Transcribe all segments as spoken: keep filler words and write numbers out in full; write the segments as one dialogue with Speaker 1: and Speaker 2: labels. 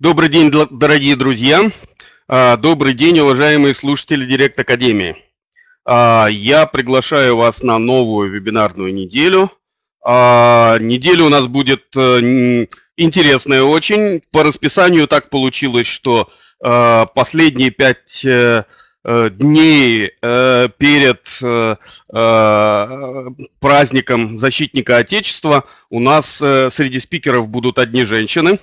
Speaker 1: Добрый день, дорогие друзья. Добрый день, уважаемые слушатели Директ Академии. Я приглашаю вас на новую вебинарную неделю. Неделя у нас будет интересная очень. По расписанию так получилось, что последние пять дней перед праздником Защитника Отечества у нас среди спикеров будут одни женщины.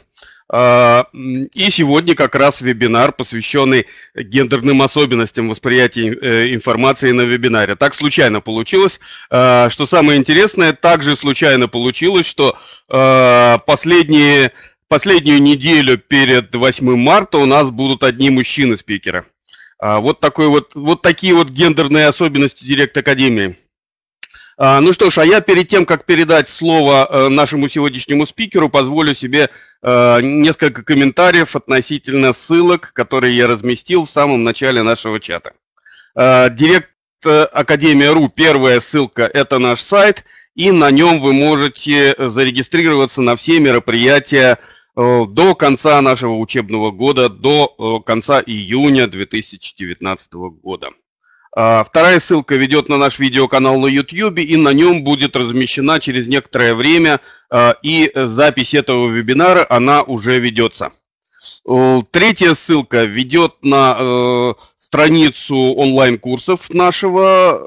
Speaker 1: И сегодня как раз вебинар, посвященный гендерным особенностям восприятия информации на вебинаре. Так случайно получилось, что самое интересное, также случайно получилось, что последние, последнюю неделю перед восьмым марта у нас будут одни мужчины-спикеры. Вот, такой вот, вот такие вот гендерные особенности Директ Академии. Ну что ж, а я перед тем, как передать слово нашему сегодняшнему спикеру, позволю себе несколько комментариев относительно ссылок, которые я разместил в самом начале нашего чата. Директ Академия.ру, первая ссылка – это наш сайт, и на нем вы можете зарегистрироваться на все мероприятия до конца нашего учебного года, до конца июня две тысячи девятнадцатого года. Вторая ссылка ведет на наш видеоканал на YouTube, и на нем будет размещена через некоторое время, и запись этого вебинара, она уже ведется. Третья ссылка ведет на страницу онлайн-курсов нашего,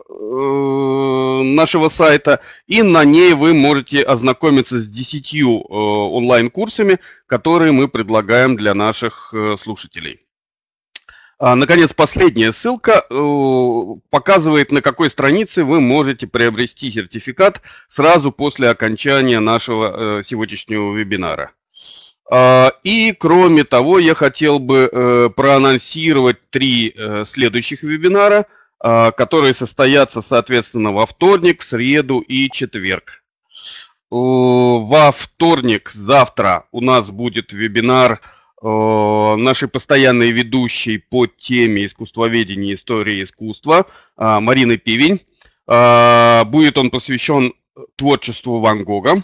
Speaker 1: нашего сайта, и на ней вы можете ознакомиться с десятью онлайн-курсами, которые мы предлагаем для наших слушателей. Наконец, последняя ссылка показывает, на какой странице вы можете приобрести сертификат сразу после окончания нашего сегодняшнего вебинара. И, кроме того, я хотел бы проанонсировать три следующих вебинара, которые состоятся, соответственно, во вторник, среду и четверг. Во вторник, завтра, у нас будет вебинар нашей постоянной ведущей по теме искусствоведения, истории искусства Марины Пивень. Будет он посвящен творчеству Ван Гога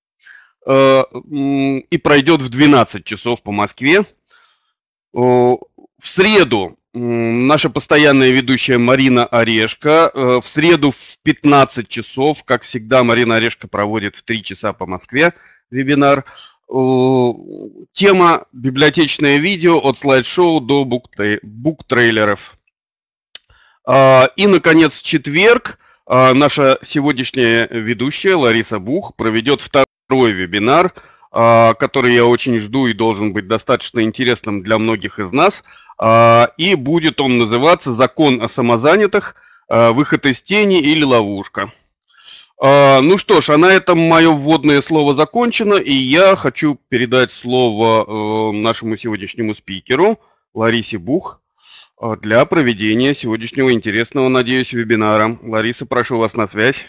Speaker 1: и пройдет в двенадцать часов по Москве. В среду наша постоянная ведущая Марина Орешко. В среду в пятнадцать часов, как всегда, Марина Орешко проводит в три часа по Москве вебинар. Тема библиотечное видео от слайд-шоу до буктрейлеров. И, наконец, в четверг наша сегодняшняя ведущая Лариса Бух проведет второй вебинар, который я очень жду и должен быть достаточно интересным для многих из нас. И будет он называться «Закон о самозанятых. Выход из тени или ловушка». Ну что ж, а на этом мое вводное слово закончено, и я хочу передать слово нашему сегодняшнему спикеру Ларисе Бух для проведения сегодняшнего интересного, надеюсь, вебинара. Лариса, прошу вас на связь.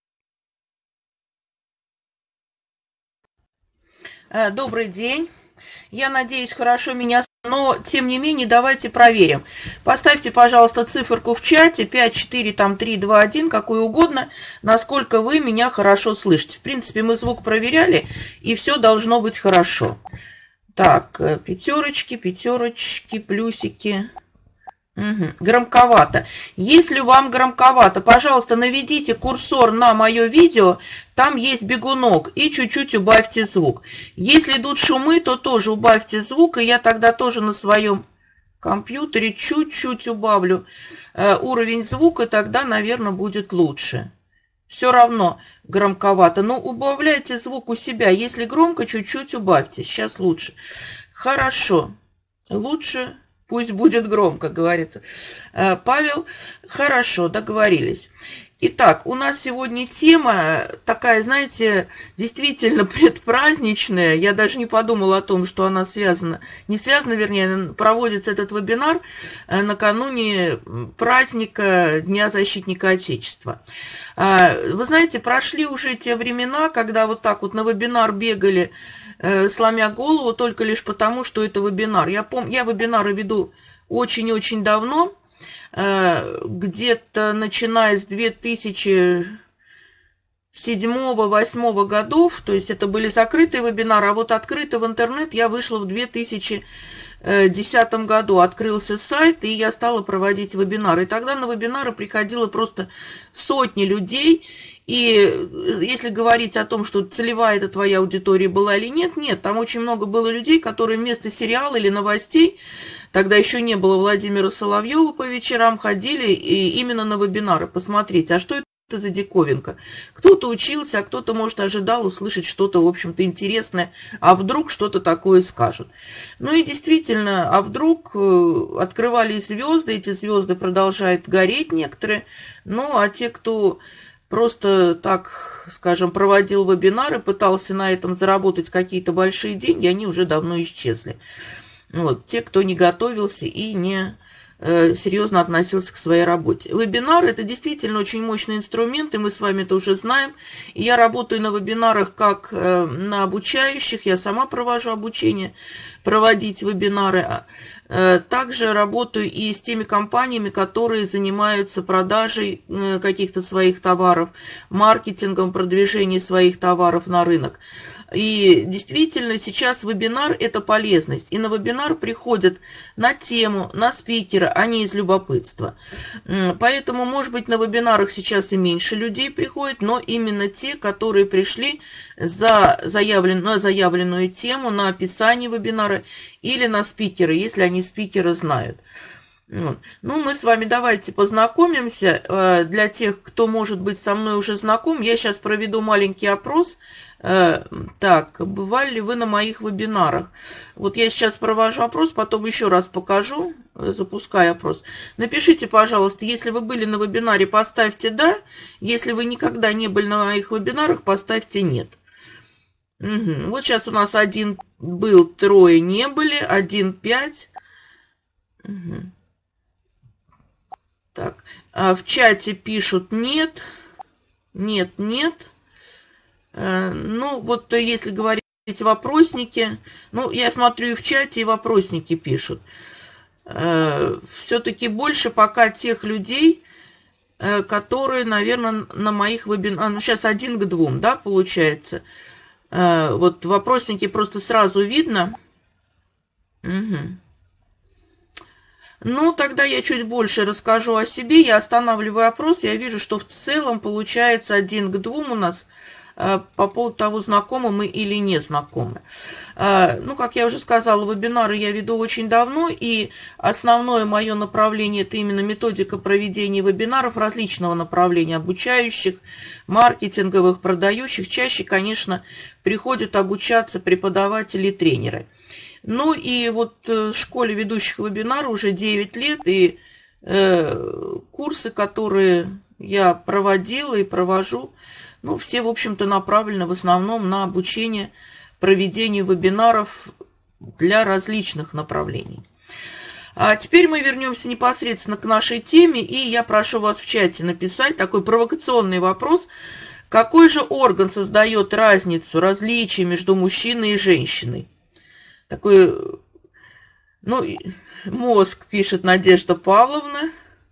Speaker 2: Добрый день. Я надеюсь, хорошо меня... Но, тем не менее, давайте проверим. Поставьте, пожалуйста, циферку в чате, пять, четыре, там, три, два, один, какую угодно, насколько вы меня хорошо слышите. В принципе, мы звук проверяли, и все должно быть хорошо. Так, пятерочки, пятерочки, плюсики. Угу. Громковато. Если вам громковато, пожалуйста, наведите курсор на мое видео, там есть бегунок, и чуть-чуть убавьте звук. Если идут шумы, то тоже убавьте звук, и я тогда тоже на своем компьютере чуть-чуть убавлю э, уровень звука, тогда, наверное, будет лучше. Все равно громковато, но убавляйте звук у себя. Если громко, чуть-чуть убавьте. Сейчас лучше. Хорошо. Лучше... Пусть будет громко, говорит Павел. Хорошо, договорились. Итак, у нас сегодня тема такая, знаете, действительно предпраздничная. Я даже не подумала о том, что она связана, не связана, вернее, проводится этот вебинар накануне праздника Дня Защитника Отечества. Вы знаете, прошли уже те времена, когда вот так вот на вебинар бегали, сломя голову, только лишь потому, что это вебинар. Я помню, я вебинары веду очень-очень давно, где-то начиная с две тысячи седьмого-восьмого годов, то есть это были закрытые вебинары, а вот открытый в интернет я вышла в две тысячи десятом году. Открылся сайт, и я стала проводить вебинары. И тогда на вебинары приходило просто сотни людей. И если говорить о том, что целевая это твоя аудитория была или нет, нет, там очень много было людей, которые вместо сериала или новостей, тогда еще не было Владимира Соловьева, по вечерам ходили и именно на вебинары посмотреть, а что это за диковинка. Кто-то учился, а кто-то, может, ожидал услышать что-то, в общем-то, интересное, а вдруг что-то такое скажут. Ну и действительно, а вдруг открывались звезды, эти звезды продолжают гореть некоторые, ну а те, кто просто так, скажем, проводил вебинары, пытался на этом заработать какие-то большие деньги, они уже давно исчезли. Вот, те, кто не готовился и не э, серьезно относился к своей работе. Вебинар – это действительно очень мощный инструмент, и мы с вами это уже знаем. И я работаю на вебинарах как э, на обучающих, я сама провожу обучение, проводить вебинары. Также работаю и с теми компаниями, которые занимаются продажей каких-то своих товаров, маркетингом, продвижением своих товаров на рынок. И действительно сейчас вебинар – это полезность. И на вебинар приходят на тему, на спикера, а не из любопытства. Поэтому, может быть, на вебинарах сейчас и меньше людей приходит, но именно те, которые пришли за заявлен, на заявленную тему, на описание вебинара или на спикера, если они спикера знают. Вот. Ну, мы с вами давайте познакомимся. Для тех, кто, может быть, со мной уже знаком, я сейчас проведу маленький опрос. Так, бывали ли вы на моих вебинарах? Вот я сейчас провожу опрос, потом еще раз покажу, запускаю опрос. Напишите, пожалуйста, если вы были на вебинаре, поставьте «да». Если вы никогда не были на моих вебинарах, поставьте «нет». Угу. Вот сейчас у нас один был, трое не были, один, пять. Угу. Так, а в чате пишут «нет», «нет», «нет». Ну, вот если говорить вопросники, ну, я смотрю и в чате, и вопросники пишут. Все-таки больше пока тех людей, которые, наверное, на моих вебинарах, ну, сейчас один к двум, да, получается. Вот вопросники просто сразу видно. Угу. Ну, тогда я чуть больше расскажу о себе. Я останавливаю опрос, я вижу, что в целом получается один к двум у нас по поводу того, знакомы мы или не знакомы. Ну, как я уже сказала, вебинары я веду очень давно, и основное мое направление – это именно методика проведения вебинаров различного направления, обучающих, маркетинговых, продающих. Чаще, конечно, приходят обучаться преподаватели и тренеры. Ну, и вот в школе ведущих вебинаров уже девять лет, и э, курсы, которые я проводила и провожу, ну, все, в общем-то, направлены в основном на обучение проведению вебинаров для различных направлений. А теперь мы вернемся непосредственно к нашей теме, и я прошу вас в чате написать такой провокационный вопрос. Какой же орган создает разницу, различие между мужчиной и женщиной? Такой, ну, мозг, пишет Надежда Павловна.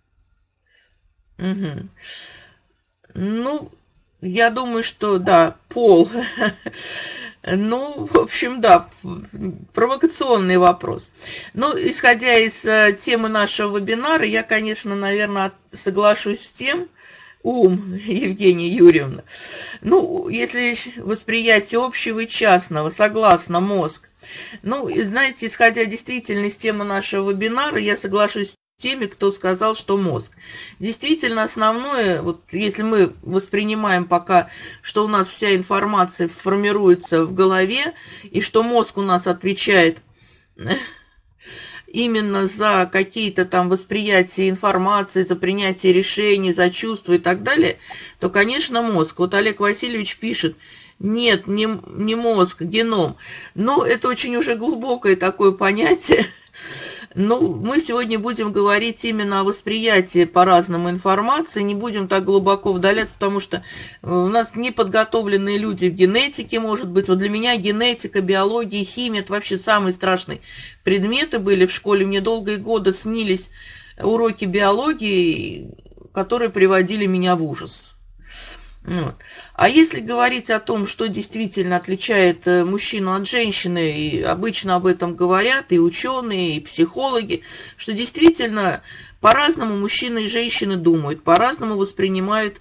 Speaker 2: Угу. Ну... Я думаю, что да, пол. Ну, в общем, да, провокационный вопрос. Но, исходя из темы нашего вебинара, я, конечно, наверное, соглашусь с тем, ум, Евгения Юрьевна. Ну, если восприятие общего и частного, согласно мозг. Ну, знаете, исходя действительно из темы нашего вебинара, я соглашусь теми, кто сказал, что мозг. Действительно, основное, вот если мы воспринимаем пока, что у нас вся информация формируется в голове, и что мозг у нас отвечает именно за какие-то там восприятия информации, за принятие решений, за чувства и так далее, то, конечно, мозг. Вот Олег Васильевич пишет, нет, не, не мозг, геном. Но это очень уже глубокое такое понятие. Ну, мы сегодня будем говорить именно о восприятии по-разному информации, не будем так глубоко вдаляться, потому что у нас неподготовленные люди в генетике, может быть. Вот для меня генетика, биология, химия – это вообще самые страшные предметы были в школе. Мне долгие годы снились уроки биологии, которые приводили меня в ужас. Вот. А если говорить о том, что действительно отличает мужчину от женщины, и обычно об этом говорят и ученые, и психологи, что действительно по-разному мужчины и женщины думают, по-разному воспринимают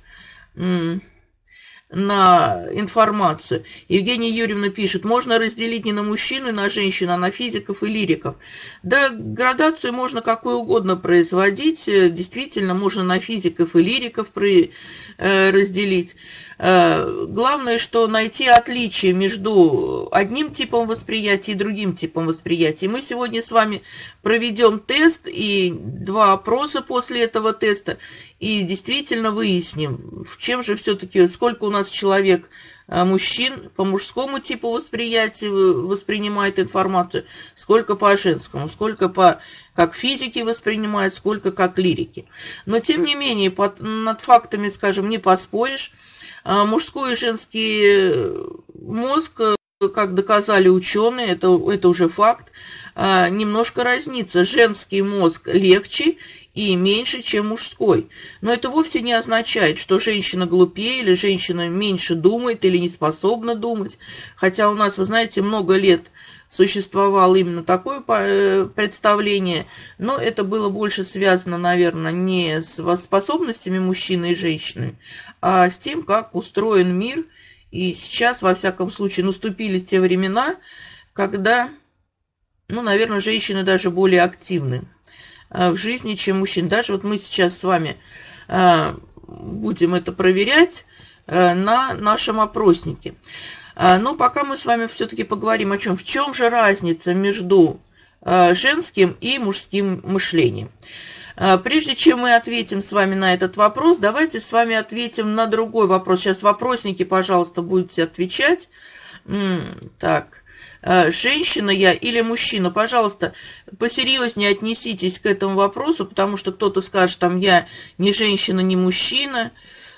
Speaker 2: на информацию. Евгения Юрьевна пишет, можно разделить не на мужчин и на женщин, а на физиков и лириков. Да, градацию можно какую угодно производить, действительно, можно на физиков и лириков разделить. Главное, что найти отличие между одним типом восприятия и другим типом восприятия. Мы сегодня с вами проведем тест и два опроса после этого теста, и действительно выясним, в чем же все-таки, сколько у нас человек, мужчин по мужскому типу восприятия воспринимает информацию, сколько по женскому, сколько по как физики воспринимают, сколько как лирики. Но тем не менее, под, над фактами, скажем, не поспоришь. Мужской и женский мозг, как доказали ученые, это, это уже факт, немножко разнится. Женский мозг легче и меньше, чем мужской. Но это вовсе не означает, что женщина глупее, или женщина меньше думает, или не способна думать. Хотя у нас, вы знаете, много лет существовало именно такое представление, но это было больше связано, наверное, не с способностями мужчины и женщины, а с тем, как устроен мир. И сейчас, во всяком случае, наступили те времена, когда, ну, наверное, женщины даже более активны в жизни, чем мужчины. Даже вот мы сейчас с вами будем это проверять на нашем опроснике. Но пока мы с вами все-таки поговорим о чем. В чем же разница между женским и мужским мышлением? Прежде чем мы ответим с вами на этот вопрос, давайте с вами ответим на другой вопрос. Сейчас вопросники, пожалуйста, будете отвечать. Так, женщина я или мужчина? Пожалуйста, посерьезнее отнеситесь к этому вопросу, потому что кто-то скажет, там, я не женщина, не мужчина.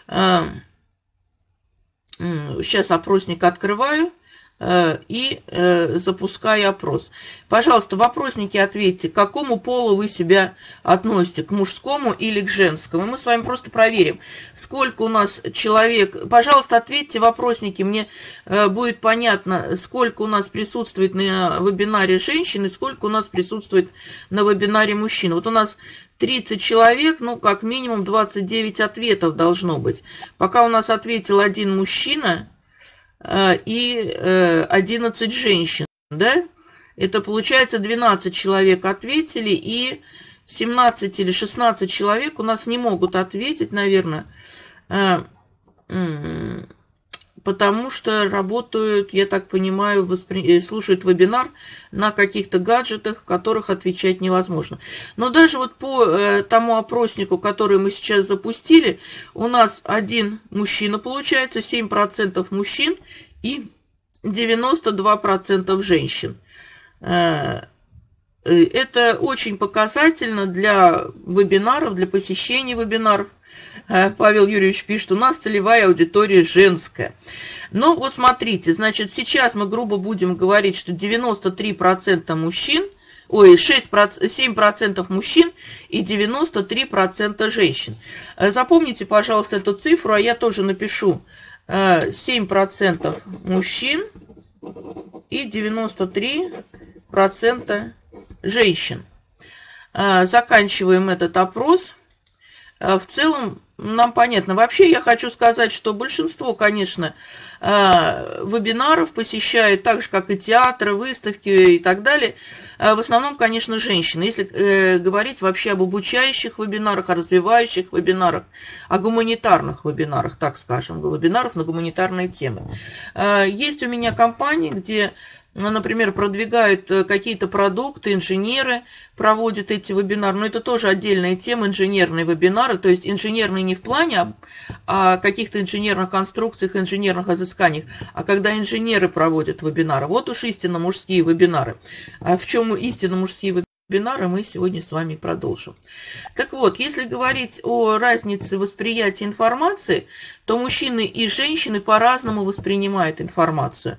Speaker 2: Сейчас опросник открываю и запускаю опрос. Пожалуйста, вопросники ответьте, к какому полу вы себя относите, к мужскому или к женскому. Мы с вами просто проверим, сколько у нас человек. Пожалуйста, ответьте вопросники, мне будет понятно, сколько у нас присутствует на вебинаре женщин и сколько у нас присутствует на вебинаре мужчин. Вот у нас тридцать человек, ну, как минимум двадцать девять ответов должно быть. Пока у нас ответил один мужчина э, и э, одиннадцать женщин, да? Это получается двенадцать человек ответили, и семнадцать или шестнадцать человек у нас не могут ответить, наверное, э, э, потому что работают, я так понимаю, воспри... слушают вебинар на каких-то гаджетах, в которых отвечать невозможно. Но даже вот по э, тому опроснику, который мы сейчас запустили, у нас один мужчина получается, семь процентов мужчин и девяносто два процента женщин. Э, это очень показательно для вебинаров, для посещения вебинаров. Павел Юрьевич пишет, у нас целевая аудитория женская. Ну, вот смотрите, значит, сейчас мы грубо будем говорить, что девяносто три процента мужчин, ой, шесть процентов, семь процентов мужчин и девяносто три процента женщин. Запомните, пожалуйста, эту цифру, а я тоже напишу. семь процентов мужчин и девяносто три процента женщин. Заканчиваем этот опрос. В целом, нам понятно. Вообще, я хочу сказать, что большинство, конечно, вебинаров посещают так же, как и театры, выставки и так далее. В основном, конечно, женщины. Если говорить вообще об обучающих вебинарах, о развивающих вебинарах, о гуманитарных вебинарах, так скажем, вебинаров на гуманитарные темы. Есть у меня компании, где, например, продвигают какие-то продукты, инженеры проводят эти вебинары, но это тоже отдельная тема, инженерные вебинары, то есть инженерные не в плане о каких-то инженерных конструкциях, инженерных изысканиях, а когда инженеры проводят вебинары. Вот уж истинно мужские вебинары. А в чем истинно мужские вебинары, мы сегодня с вами продолжим. Так вот, если говорить о разнице восприятия информации, то мужчины и женщины по-разному воспринимают информацию.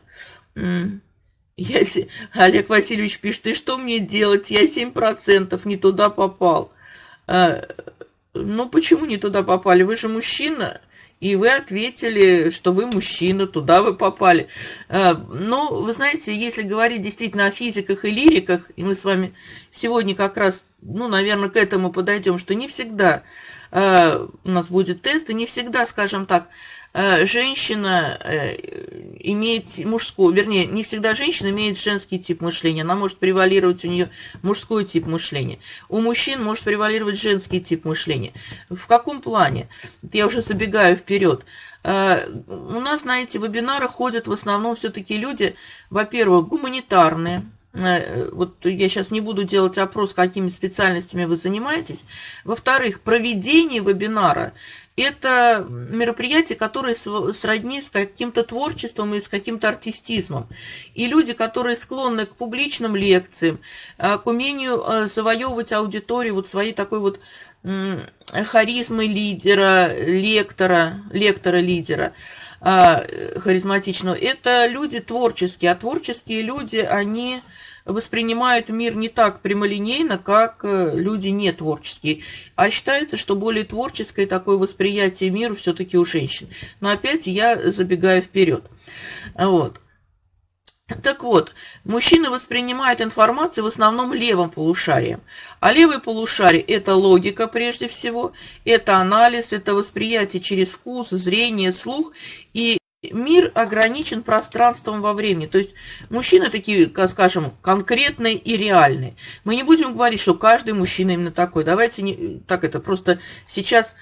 Speaker 2: Я, Олег Васильевич пишет, и что мне делать? Я семь процентов не туда попал. А, ну, почему не туда попали? Вы же мужчина, и вы ответили, что вы мужчина, туда вы попали. Ну, вы знаете, если говорить действительно о физиках и лириках, и мы с вами сегодня как раз, ну, наверное, к этому подойдем, что не всегда у нас будет тест, и не всегда, скажем так, женщина имеет мужскую, вернее, не всегда женщина имеет женский тип мышления, она может превалировать у нее мужской тип мышления. У мужчин может превалировать женский тип мышления. В каком плане? Я уже забегаю вперед. У нас на эти вебинары ходят в основном все-таки люди, во-первых, гуманитарные. Вот я сейчас не буду делать опрос, какими специальностями вы занимаетесь. Во-вторых, проведение вебинара – это мероприятие, которое сродни с каким-то творчеством и с каким-то артистизмом. И люди, которые склонны к публичным лекциям, к умению завоевывать аудиторию вот своей такой вот харизмой лидера, лектора, лектора-лидера, харизматичного, это люди творческие, а творческие люди, они воспринимают мир не так прямолинейно, как люди не творческие. А считается, что более творческое такое восприятие мира все-таки у женщин. Но опять я забегаю вперед. Вот. Так вот, мужчины воспринимают информацию в основном левым полушарием. А левое полушарие – это логика прежде всего, это анализ, это восприятие через вкус, зрение, слух. И мир ограничен пространством во времени. То есть мужчины такие, скажем, конкретные и реальные. Мы не будем говорить, что каждый мужчина именно такой. Давайте не, так это просто сейчас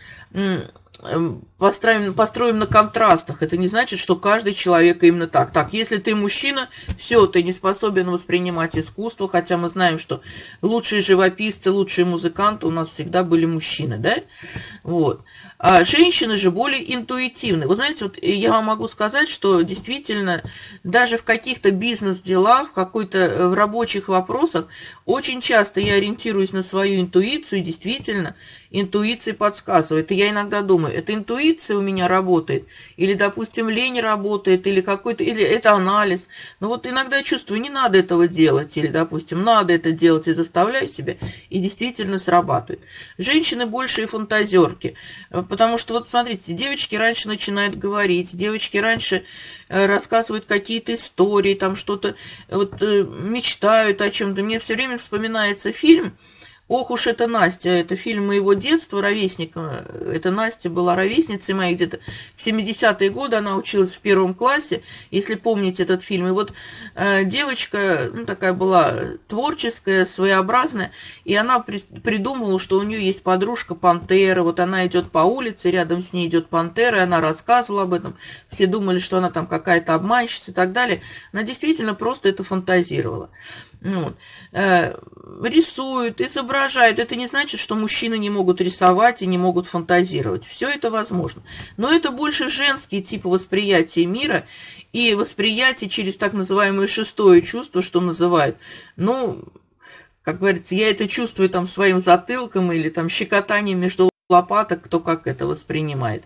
Speaker 2: построим, построим на контрастах. Это не значит, что каждый человек именно так. Так, если ты мужчина, все, ты не способен воспринимать искусство, хотя мы знаем, что лучшие живописцы, лучшие музыканты у нас всегда были мужчины, да? Вот. А женщины же более интуитивны. Вы знаете, вот я вам могу сказать, что действительно даже в каких-то бизнес-делах, в какой-то в рабочих вопросах очень часто я ориентируюсь на свою интуицию, и действительно интуиция подсказывает. И я иногда думаю, это интуиция у меня работает, или, допустим, лень работает, или какой-то, или это анализ. Но вот иногда я чувствую, не надо этого делать, или, допустим, надо это делать, и заставляю себя, и действительно срабатывает. Женщины большие фантазерки, потому что, вот смотрите, девочки раньше начинают говорить, девочки раньше рассказывают какие-то истории, там что-то вот, мечтают о чем-то. Мне все время вспоминается фильм «Ох уж это Настя», это фильм моего детства, ровесника. Это Настя была ровесницей моей где-то в семидесятые годы, она училась в первом классе, если помните этот фильм. И вот э, девочка, ну, такая была творческая, своеобразная, и она при, придумала, что у нее есть подружка пантера. Вот она идет по улице, рядом с ней идет пантера, и она рассказывала об этом. Все думали, что она там какая-то обманщица и так далее. Она действительно просто это фантазировала. Вот. Э, рисуют, изображают. Это не значит, что мужчины не могут рисовать и не могут фантазировать. Все это возможно. Но это больше женский тип восприятия мира и восприятие через так называемое шестое чувство, что называют. Ну, как говорится, я это чувствую там своим затылком или там щекотанием между лопаток, кто как это воспринимает.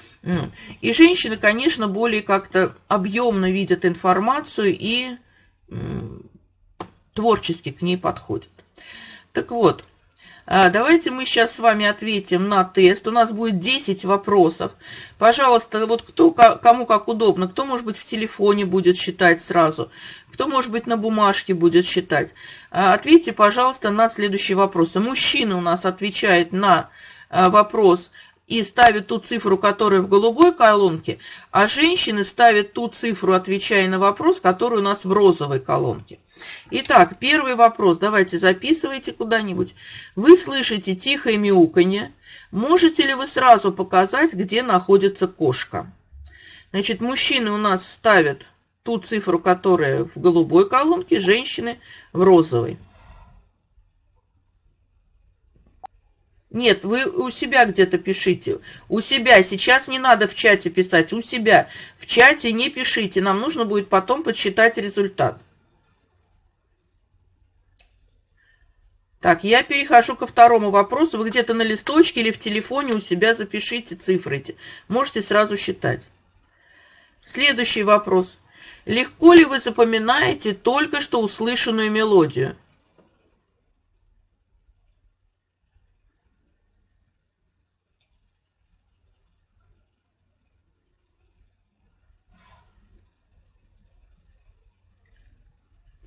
Speaker 2: И женщины, конечно, более как-то объемно видят информацию и творчески к ней подходят. Так вот, давайте мы сейчас с вами ответим на тест. У нас будет десять вопросов. Пожалуйста, вот кто, кому как удобно. Кто, может быть, в телефоне будет считать сразу. Кто, может быть, на бумажке будет считать. Ответьте, пожалуйста, на следующие вопросы. Мужчина у нас отвечает на вопрос и ставит ту цифру, которая в голубой колонке, а женщины ставят ту цифру, отвечая на вопрос, который у нас в розовой колонке. Итак, первый вопрос. Давайте записывайте куда-нибудь. Вы слышите тихое мяуканье. Можете ли вы сразу показать, где находится кошка? Значит, мужчины у нас ставят ту цифру, которая в голубой колонке, женщины в розовой. Нет, вы у себя где-то пишите. У себя. Сейчас не надо в чате писать. У себя. В чате не пишите. Нам нужно будет потом подсчитать результат. Так, я перехожу ко второму вопросу. Вы где-то на листочке или в телефоне у себя запишите цифры эти. Можете сразу считать. Следующий вопрос. Легко ли вы запоминаете только что услышанную мелодию?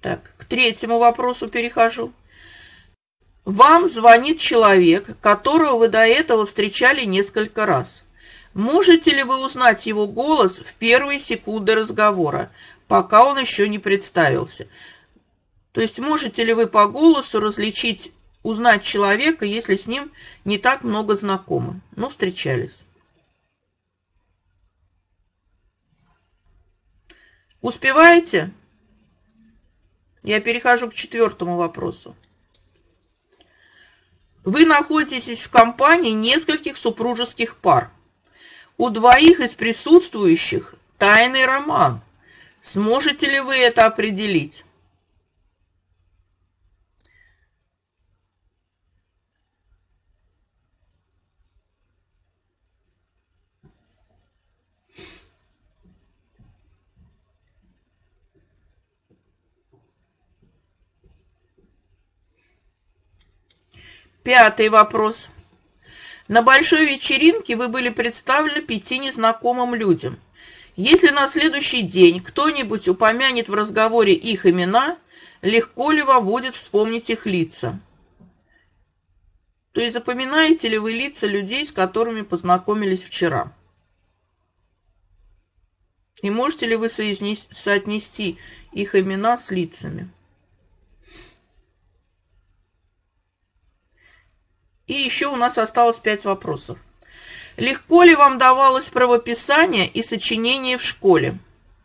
Speaker 2: Так, к третьему вопросу перехожу. Вам звонит человек, которого вы до этого встречали несколько раз. Можете ли вы узнать его голос в первые секунды разговора, пока он еще не представился? То есть можете ли вы по голосу различить, узнать человека, если с ним не так много знакомы, но встречались? Успеваете? Я перехожу к четвертому вопросу. Вы находитесь в компании нескольких супружеских пар. У двоих из присутствующих тайный роман. Сможете ли вы это определить? Пятый вопрос. На большой вечеринке вы были представлены пяти незнакомым людям. Если на следующий день кто-нибудь упомянет в разговоре их имена, легко ли вам будет вспомнить их лица? То есть запоминаете ли вы лица людей, с которыми познакомились вчера? И можете ли вы соотнести их имена с лицами? И еще у нас осталось пять вопросов. Легко ли вам давалось правописание и сочинение в школе?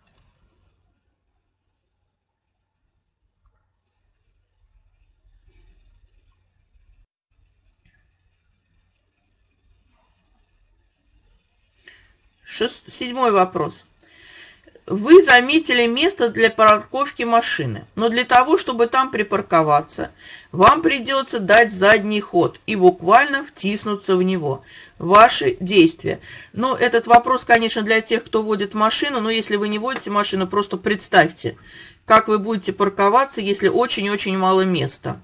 Speaker 2: Шест... Седьмой вопрос. Вы заметили место для парковки машины, но для того, чтобы там припарковаться, вам придется дать задний ход и буквально втиснуться в него. Ваши действия. Ну, этот вопрос, конечно, для тех, кто водит машину, но если вы не водите машину, просто представьте, как вы будете парковаться, если очень-очень мало места.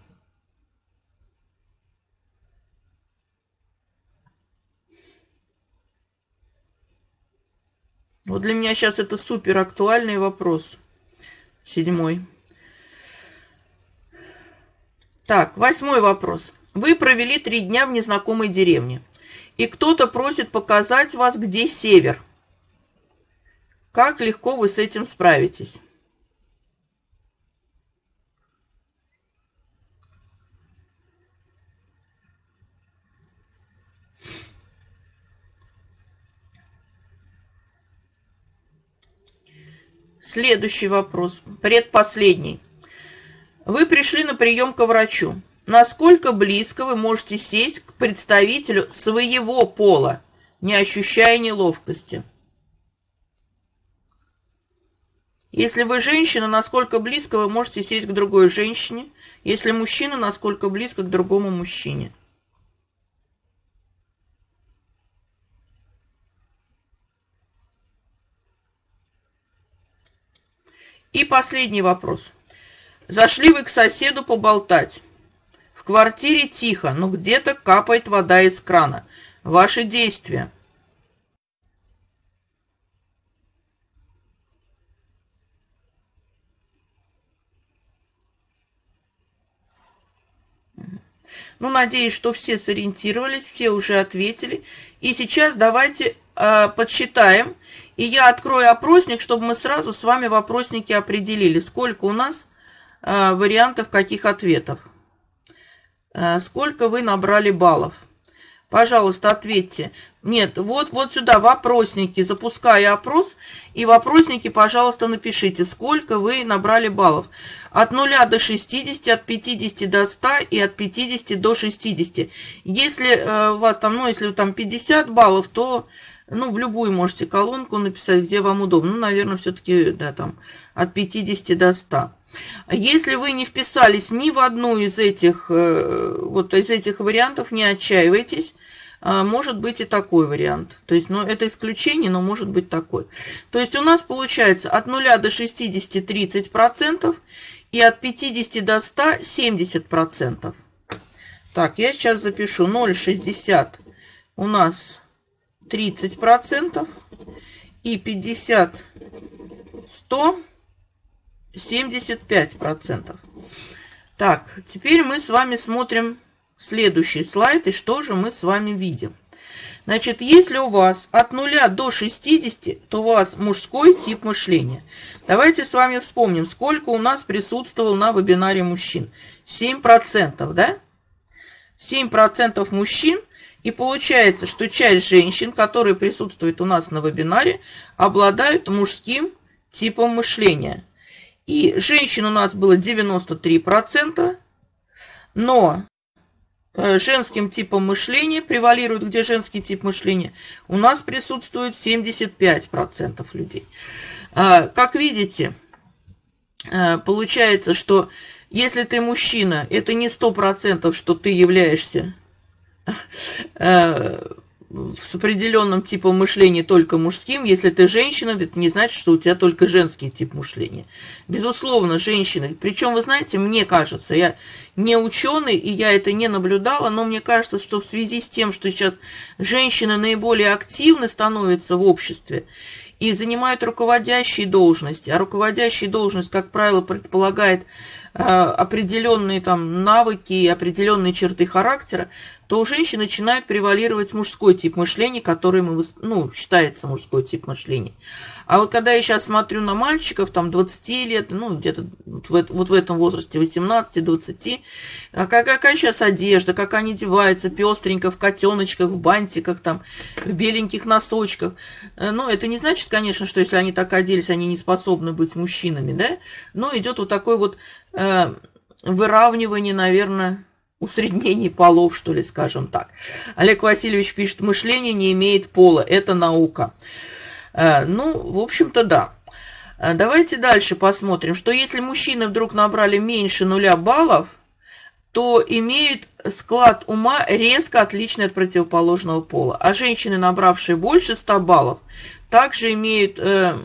Speaker 2: Вот для меня сейчас это супер актуальный вопрос. Седьмой. Так, восьмой вопрос. Вы провели три дня в незнакомой деревне, и кто-то просит показать вас, где север. Как легко вы с этим справитесь? Следующий вопрос, предпоследний. Вы пришли на прием к врачу. Насколько близко вы можете сесть к представителю своего пола, не ощущая неловкости? Если вы женщина, насколько близко вы можете сесть к другой женщине? Если мужчина, насколько близко к другому мужчине? И последний вопрос. Зашли вы к соседу поболтать. В квартире тихо, но где-то капает вода из крана. Ваши действия. Ну, надеюсь, что все сориентировались, все уже ответили. И сейчас давайте э, подсчитаем. И я открою опросник, чтобы мы сразу с вами в опроснике определили, сколько у нас э, вариантов каких ответов. Э, сколько вы набрали баллов. Пожалуйста, ответьте. Нет, вот, вот сюда в опроснике, запускаю опрос, и в опроснике, пожалуйста, напишите, сколько вы набрали баллов. От нуля до шестидесяти, от пятидесяти до ста и от пятидесяти до шестидесяти. Если э, у вас там, ну, если там пятьдесят баллов, то, ну, в любую можете колонку написать, где вам удобно. Ну, наверное, все-таки, да, там, от пятидесяти до ста. Если вы не вписались ни в одну из этих, э, вот из этих вариантов, не отчаивайтесь. Может быть и такой вариант. То есть, ну, это исключение, но может быть такой. То есть у нас получается от нуля до шестидесяти тридцать процентов и от пятидесяти до ста семьдесят процентов. Так, я сейчас запишу ноль целых шестьдесят у нас тридцать процентов и пятьдесят сто семьдесят пять процентов. Так, теперь мы с вами смотрим следующий слайд, и что же мы с вами видим. Значит, если у вас от нуля до шестидесяти, то у вас мужской тип мышления. Давайте с вами вспомним, сколько у нас присутствовало на вебинаре мужчин. семь процентов, да? семь процентов мужчин. И получается, что часть женщин, которые присутствуют у нас на вебинаре, обладают мужским типом мышления. И женщин у нас было девяносто три процента, но женским типом мышления превалирует, где женский тип мышления, у нас присутствует семьдесят пять процентов людей. Как видите, получается, что если ты мужчина, это не сто процентов, что ты являешься с определенным типом мышления только мужским. Если ты женщина, это не значит, что у тебя только женский тип мышления. Безусловно, женщины. Причем, вы знаете, мне кажется, я не ученый, и я это не наблюдала, но мне кажется, что в связи с тем, что сейчас женщины наиболее активны становятся в обществе и занимают руководящие должности, а руководящая должность, как правило, предполагает определенные там навыки и определенные черты характера, то у женщин начинает превалировать мужской тип мышления, который мы, ну, считается мужской тип мышления. А вот когда я сейчас смотрю на мальчиков, там, двадцати лет, ну, где-то вот в, вот в этом возрасте, восемнадцати-двадцати, какая, какая сейчас одежда, как они одеваются, пестренько, в котеночках, в бантиках, там, в беленьких носочках. Ну, это не значит, конечно, что если они так оделись, они не способны быть мужчинами, да? Но идет вот такой вот э, выравнивание, наверное, усреднение полов, что ли, скажем так. Олег Васильевич пишет, мышление не имеет пола, это наука. Ну, в общем-то, да. Давайте дальше посмотрим, что если мужчины вдруг набрали меньше нуля баллов, то имеют склад ума резко отличный от противоположного пола. А женщины, набравшие больше ста баллов, также имеют, э,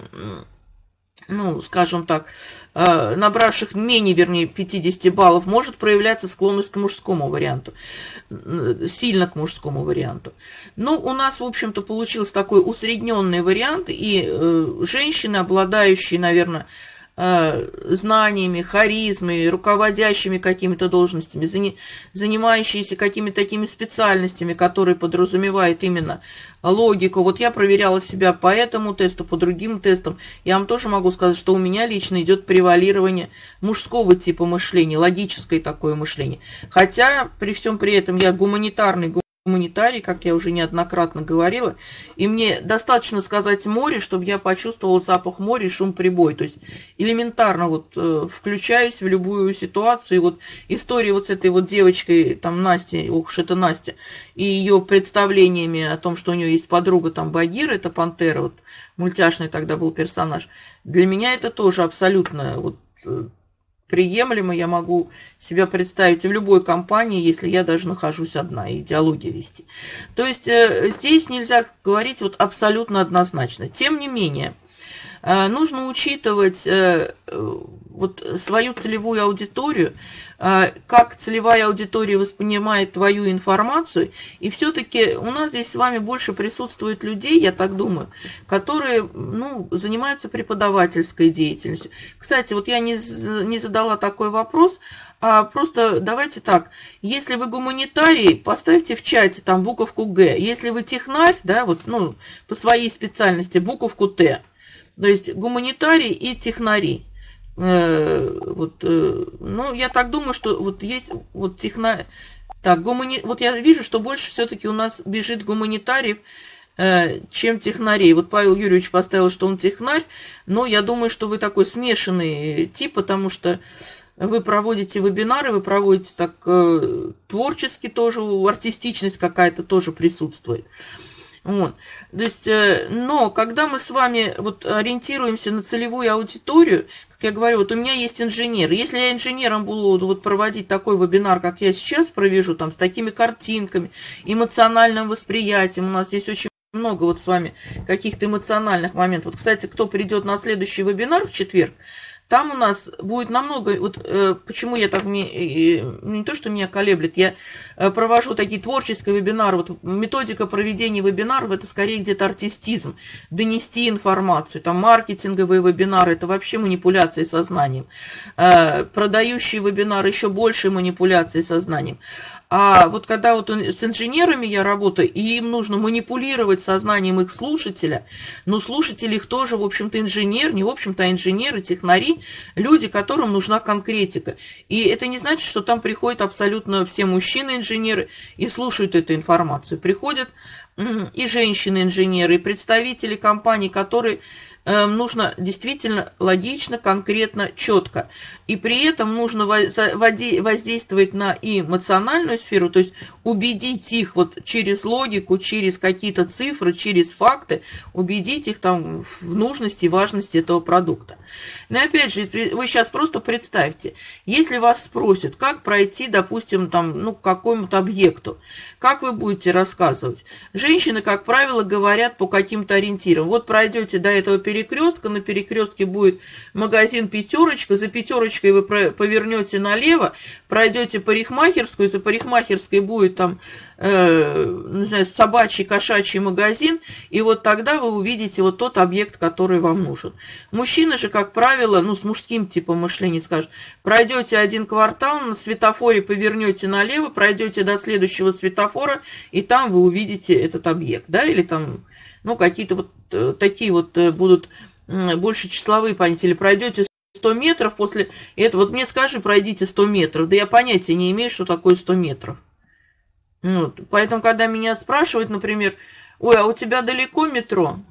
Speaker 2: ну, скажем так, э, набравших менее, вернее, пятидесяти баллов, может проявляться склонность к мужскому варианту. Сильно к мужскому варианту. Ну, у нас, в общем-то, получился такой усредненный вариант, и э, женщины, обладающие, наверное, э, знаниями, харизмой, руководящими какими-то должностями, зани, занимающиеся какими-то такими специальностями, которые подразумевают именно логику. Вот я проверяла себя по этому тесту, по другим тестам. Я вам тоже могу сказать, что у меня лично идет превалирование мужского типа мышления, логическое такое мышление. Хотя при всем при этом я гуманитарный гуманитарий, как я уже неоднократно говорила, и мне достаточно сказать море, чтобы я почувствовала запах моря и шум прибоя. То есть элементарно вот э, включаюсь в любую ситуацию. И вот история вот с этой вот девочкой, там Настя, ох уж это Настя, и ее представлениями о том, что у нее есть подруга там Багира, это пантера, вот мультяшный тогда был персонаж, для меня это тоже абсолютно вот приемлемо, я могу себя представить в любой компании, если я даже нахожусь одна, и диалоги вести. То есть э, здесь нельзя говорить вот абсолютно однозначно. Тем не менее, э, нужно учитывать э, вот свою целевую аудиторию, э, как целевая аудитория воспринимает твою информацию, и все-таки у нас здесь с вами больше присутствует людей, я так думаю, которые, ну, занимаются преподавательской деятельностью. Кстати, вот я не, не задала такой вопрос, а просто давайте так, если вы гуманитарий, поставьте в чате там буковку Г, если вы технарь, да, вот, ну, по своей специальности буковку Т, то есть гуманитарий и технари. Вот, ну, я так думаю, что вот есть вот техна... Так, гумани... вот я вижу, что больше все-таки у нас бежит гуманитариев, э, чем технарей. Вот Павел Юрьевич поставил, что он технарь, но я думаю, что вы такой смешанный тип, потому что вы проводите вебинары, вы проводите так э, творчески тоже, артистичность какая-то тоже присутствует. Вот. То есть, э, но когда мы с вами вот ориентируемся на целевую аудиторию, как я говорю, вот у меня есть инженер. Если я инженером буду вот проводить такой вебинар, как я сейчас провяжу, там, с такими картинками, эмоциональным восприятием, у нас здесь очень много вот с вами каких-то эмоциональных моментов. Вот, кстати, кто придет на следующий вебинар в четверг, Там у нас будет намного, вот э, почему я так, не, э, не то, что меня колеблет, я э, провожу такие творческие вебинары, вот методика проведения вебинаров, это скорее где-то артистизм, донести информацию, там маркетинговые вебинары, это вообще манипуляции сознанием, э, продающие вебинары, еще больше манипуляции сознанием. А вот когда вот с инженерами я работаю, и им нужно манипулировать сознанием их слушателя, но слушатель их тоже, в общем-то, инженер, не в общем-то, а инженеры, технари, люди, которым нужна конкретика. И это не значит, что там приходят абсолютно все мужчины-инженеры и слушают эту информацию. Приходят и женщины-инженеры, и представители компаний, которые нужно действительно логично, конкретно, четко. И при этом нужно воздействовать на эмоциональную сферу, то есть убедить их вот через логику, через какие-то цифры, через факты, убедить их там в нужности и важности этого продукта. Но опять же, вы сейчас просто представьте, если вас спросят, как пройти, допустим, там, ну, к какому-то объекту, как вы будете рассказывать? Женщины, как правило, говорят по каким-то ориентирам. Вот пройдете до этого перекрестка, на перекрестке будет магазин «Пятерочка», за «Пятерочкой» вы повернете налево, пройдете парикмахерскую, за парикмахерской будет там, э, не знаю, собачий, кошачий магазин, и вот тогда вы увидите вот тот объект, который вам нужен. Мужчины же, как правило, ну, с мужским типом мышления скажут, пройдете один квартал, на светофоре повернете налево, пройдете до следующего светофора, и там вы увидите этот объект, да, или там, ну, какие-то вот э, такие вот э, будут э, больше числовые понятия, или пройдете сто метров после этого, вот мне скажи, пройдите сто метров, да я понятия не имею, что такое сто метров. Вот. Поэтому, когда меня спрашивают, например, ой, а у тебя далеко метро?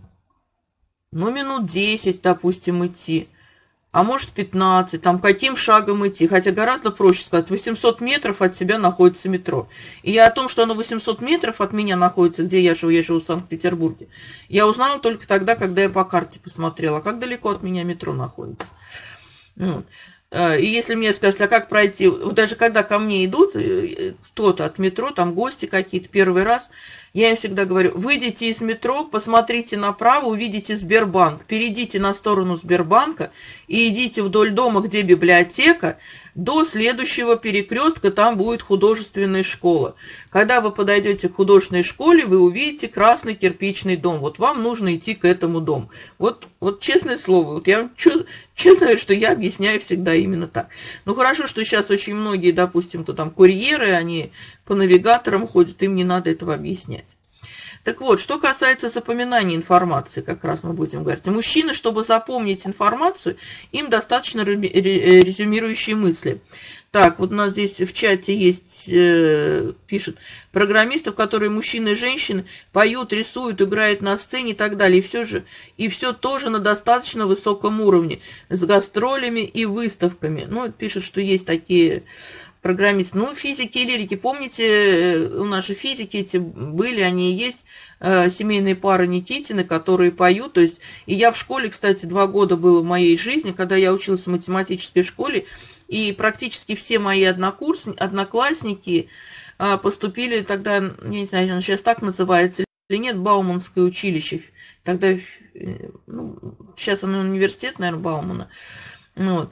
Speaker 2: Ну, минут десять, допустим, идти. А может пятнадцать, там каким шагом идти. Хотя гораздо проще сказать, восемьсот метров от себя находится метро. И я о том, что оно восемьсот метров от меня находится, где я живу, я живу в Санкт-Петербурге, я узнала только тогда, когда я по карте посмотрела, как далеко от меня метро находится. Вот. И если мне скажут, а как пройти, даже когда ко мне идут кто-то от метро, там гости какие-то первый раз, я им всегда говорю, выйдите из метро, посмотрите направо, увидите Сбербанк, перейдите на сторону Сбербанка и идите вдоль дома, где библиотека, до следующего перекрестка, там будет художественная школа. Когда вы подойдете к художественной школе, вы увидите красный кирпичный дом. Вот вам нужно идти к этому дому. Вот, вот честное слово, вот я вам честно говорю, что я объясняю всегда именно так. Ну хорошо, что сейчас очень многие, допустим, то там курьеры, они по навигаторам ходят, им не надо этого объяснять. Так вот, что касается запоминания информации, как раз мы будем говорить. Мужчины, чтобы запомнить информацию, им достаточно резюмирующие мысли. Так, вот у нас здесь в чате есть, э, пишут, программистов, которые мужчины и женщины поют, рисуют, играют на сцене и так далее. И все же, и все тоже на достаточно высоком уровне, с гастролями и выставками. Ну, пишут, что есть такие программисты. Ну, физики и лирики. Помните, у нас же физики эти были, они и есть, э, семейные пары Никитины, которые поют. То есть, и я в школе, кстати, два года было в моей жизни, когда я училась в математической школе, и практически все мои однокурсники, одноклассники э, поступили тогда, я не знаю, оно сейчас так называется или нет, Бауманское училище. Тогда, э, ну, сейчас оно университет, наверное, Баумана. Вот.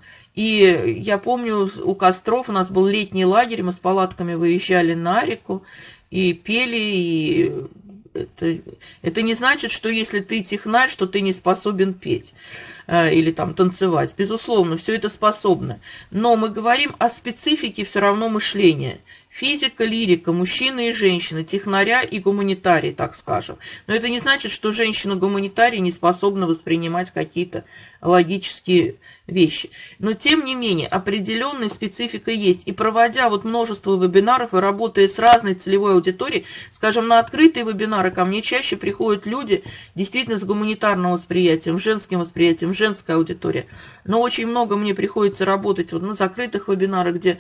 Speaker 2: И я помню, у костров у нас был летний лагерь, мы с палатками выезжали на реку и пели, и это, это не значит, что если ты технарь, что ты не способен петь э, или там танцевать. Безусловно, все это способно. Но мы говорим о специфике все равно мышления. Физика, лирика, мужчины и женщины, технаря и гуманитарий, так скажем. Но это не значит, что женщина-гуманитарий не способна воспринимать какие-то логические вещи. Но, тем не менее, определенная специфика есть. И проводя вот множество вебинаров и работая с разной целевой аудиторией, скажем, на открытые вебинары ко мне чаще приходят люди действительно с гуманитарным восприятием, женским восприятием, женская аудитория. Но очень много мне приходится работать вот на закрытых вебинарах, где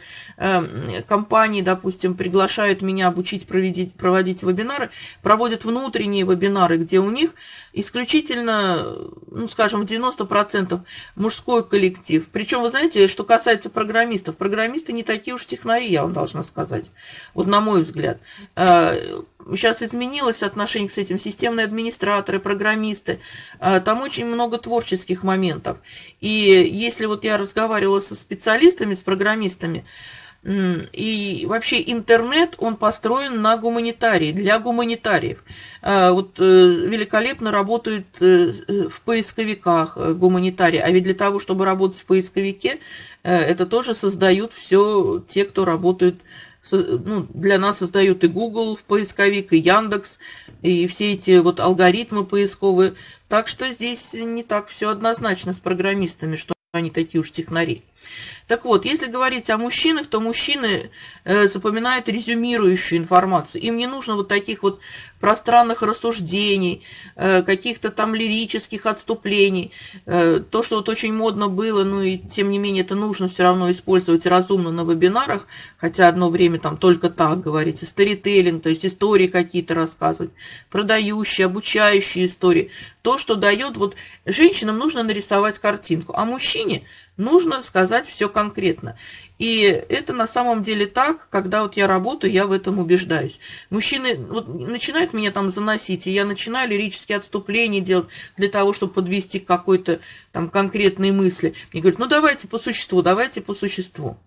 Speaker 2: э, компании, допустим, приглашают меня обучить проводить, проводить вебинары, проводят внутренние вебинары, где у них исключительно, ну, скажем, в девяноста процентах мужской коллектив. Причем, вы знаете, что касается программистов, программисты не такие уж технари, я вам должна сказать. Вот на мой взгляд. Сейчас изменилось отношение к этим системные администраторы, программисты. Там очень много творческих моментов. И если вот я разговаривала со специалистами, с программистами, и вообще интернет, он построен на гуманитарии, для гуманитариев. Вот великолепно работают в поисковиках гуманитарии, а ведь для того, чтобы работать в поисковике, это тоже создают все те, кто работают, ну, для нас создают и Google в поисковик, и Яндекс, и все эти вот алгоритмы поисковые. Так что здесь не так все однозначно с программистами, что они такие уж технари. Так вот, если говорить о мужчинах, то мужчины э, запоминают резюмирующую информацию. Им не нужно вот таких вот пространных рассуждений, э, каких-то там лирических отступлений. Э, то, что вот очень модно было, ну и тем не менее это нужно все равно использовать разумно на вебинарах, хотя одно время там только так говорится, сторителлинг, то есть истории какие-то рассказывать, продающие, обучающие истории. То, что дает, вот женщинам нужно нарисовать картинку, а мужчине нужно сказать все конкретно. И это на самом деле так, когда вот я работаю, я в этом убеждаюсь. Мужчины вот начинают меня там заносить, и я начинаю лирические отступления делать для того, чтобы подвести к какой-то там конкретной мысли. Мне говорят, ну давайте по существу, давайте по существу.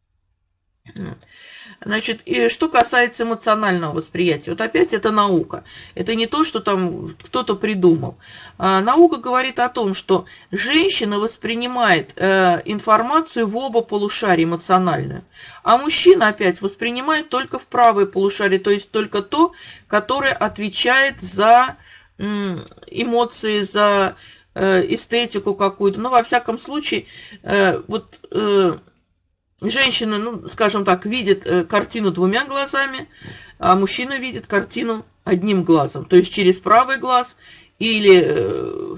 Speaker 2: Значит, и что касается эмоционального восприятия, вот опять это наука. Это не то, что там кто-то придумал. А наука говорит о том, что женщина воспринимает э, информацию в оба полушария эмоциональную, а мужчина опять воспринимает только в правое полушарие, то есть только то, которое отвечает за э, эмоции, за э, эстетику какую-то. Но во всяком случае, э, вот... Э, Женщина, ну, скажем так, видит картину двумя глазами, а мужчина видит картину одним глазом, то есть через правый глаз или,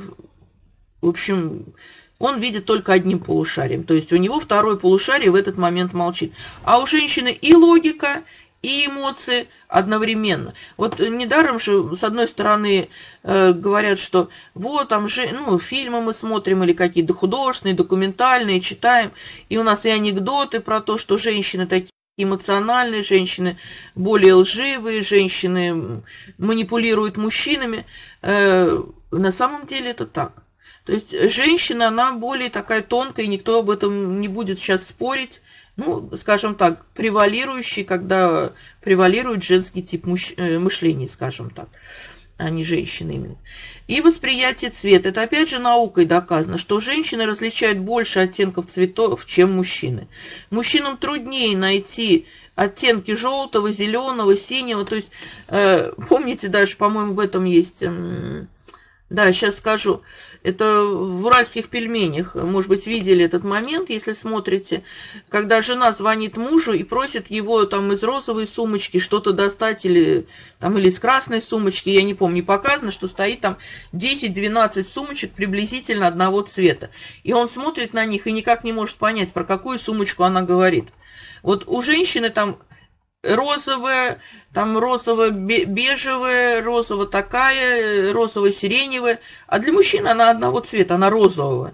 Speaker 2: в общем, он видит только одним полушарием, то есть у него второе полушарие в этот момент молчит. А у женщины и логика, и эмоции одновременно. Вот недаром же, с одной стороны, э, говорят, что вот там же, ну, фильмы мы смотрим или какие-то художественные, документальные, читаем, и у нас и анекдоты про то, что женщины такие эмоциональные, женщины более лживые, женщины манипулируют мужчинами. Э, на самом деле это так. То есть женщина, она более такая тонкая, и никто об этом не будет сейчас спорить. Ну, скажем так, превалирующий, когда превалирует женский тип мышления, скажем так, а не женщины именно. И восприятие цвета. Это опять же наукой доказано, что женщины различают больше оттенков цветов, чем мужчины. Мужчинам труднее найти оттенки желтого, зеленого, синего. То есть, э, помните, даже, по-моему, в этом есть... Э, Да, сейчас скажу. Это в «Уральских пельменях», может быть, видели этот момент, если смотрите, когда жена звонит мужу и просит его там из розовой сумочки что-то достать или, там, или из красной сумочки, я не помню, показано, что стоит там десять-двенадцать сумочек приблизительно одного цвета. И он смотрит на них и никак не может понять, про какую сумочку она говорит. Вот у женщины там... розовая, там розово-бежевая, розово такая, розово-сиреневая, а для мужчин она одного цвета, она розового.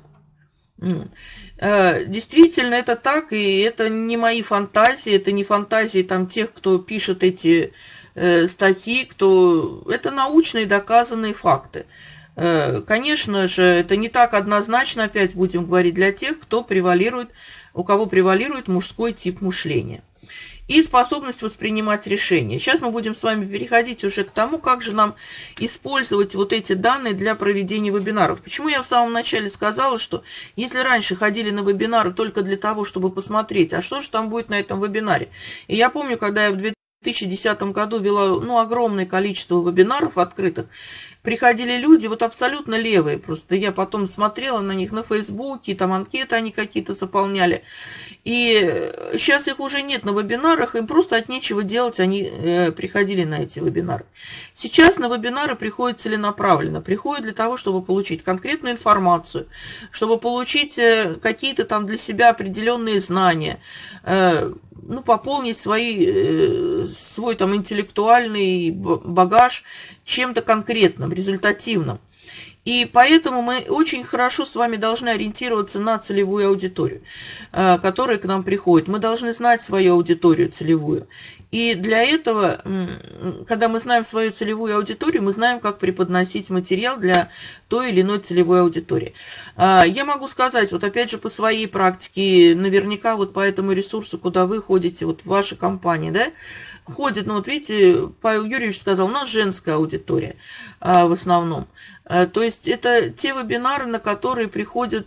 Speaker 2: Действительно, это так, и это не мои фантазии, это не фантазии там тех, кто пишет эти э, статьи, кто... это научные доказанные факты. Э, конечно же, это не так однозначно, опять будем говорить, для тех, кто превалирует, у кого превалирует мужской тип мышления. И способность воспринимать решения. Сейчас мы будем с вами переходить уже к тому, как же нам использовать вот эти данные для проведения вебинаров. Почему я в самом начале сказала, что если раньше ходили на вебинары только для того, чтобы посмотреть, а что же там будет на этом вебинаре. И я помню, когда я в две тысячи десятом году вела ну, огромное количество вебинаров открытых, приходили люди вот абсолютно левые. Просто я потом смотрела на них на Фейсбуке, там анкеты они какие-то заполняли. И сейчас их уже нет на вебинарах, им просто от нечего делать, они э, приходили на эти вебинары. Сейчас на вебинары приходят целенаправленно, приходят для того, чтобы получить конкретную информацию, чтобы получить э, какие-то там для себя определенные знания, э, ну, пополнить свои, э, свой там интеллектуальный багаж чем-то конкретным, результативным. И поэтому мы очень хорошо с вами должны ориентироваться на целевую аудиторию, которая к нам приходит. Мы должны знать свою аудиторию целевую. И для этого, когда мы знаем свою целевую аудиторию, мы знаем, как преподносить материал для той или иной целевой аудитории. Я могу сказать, вот опять же по своей практике, наверняка вот по этому ресурсу, куда вы ходите, вот в вашей компании, да, ходит, ну вот видите, Павел Юрьевич сказал, у нас женская аудитория в основном. То есть это те вебинары, на которые приходят,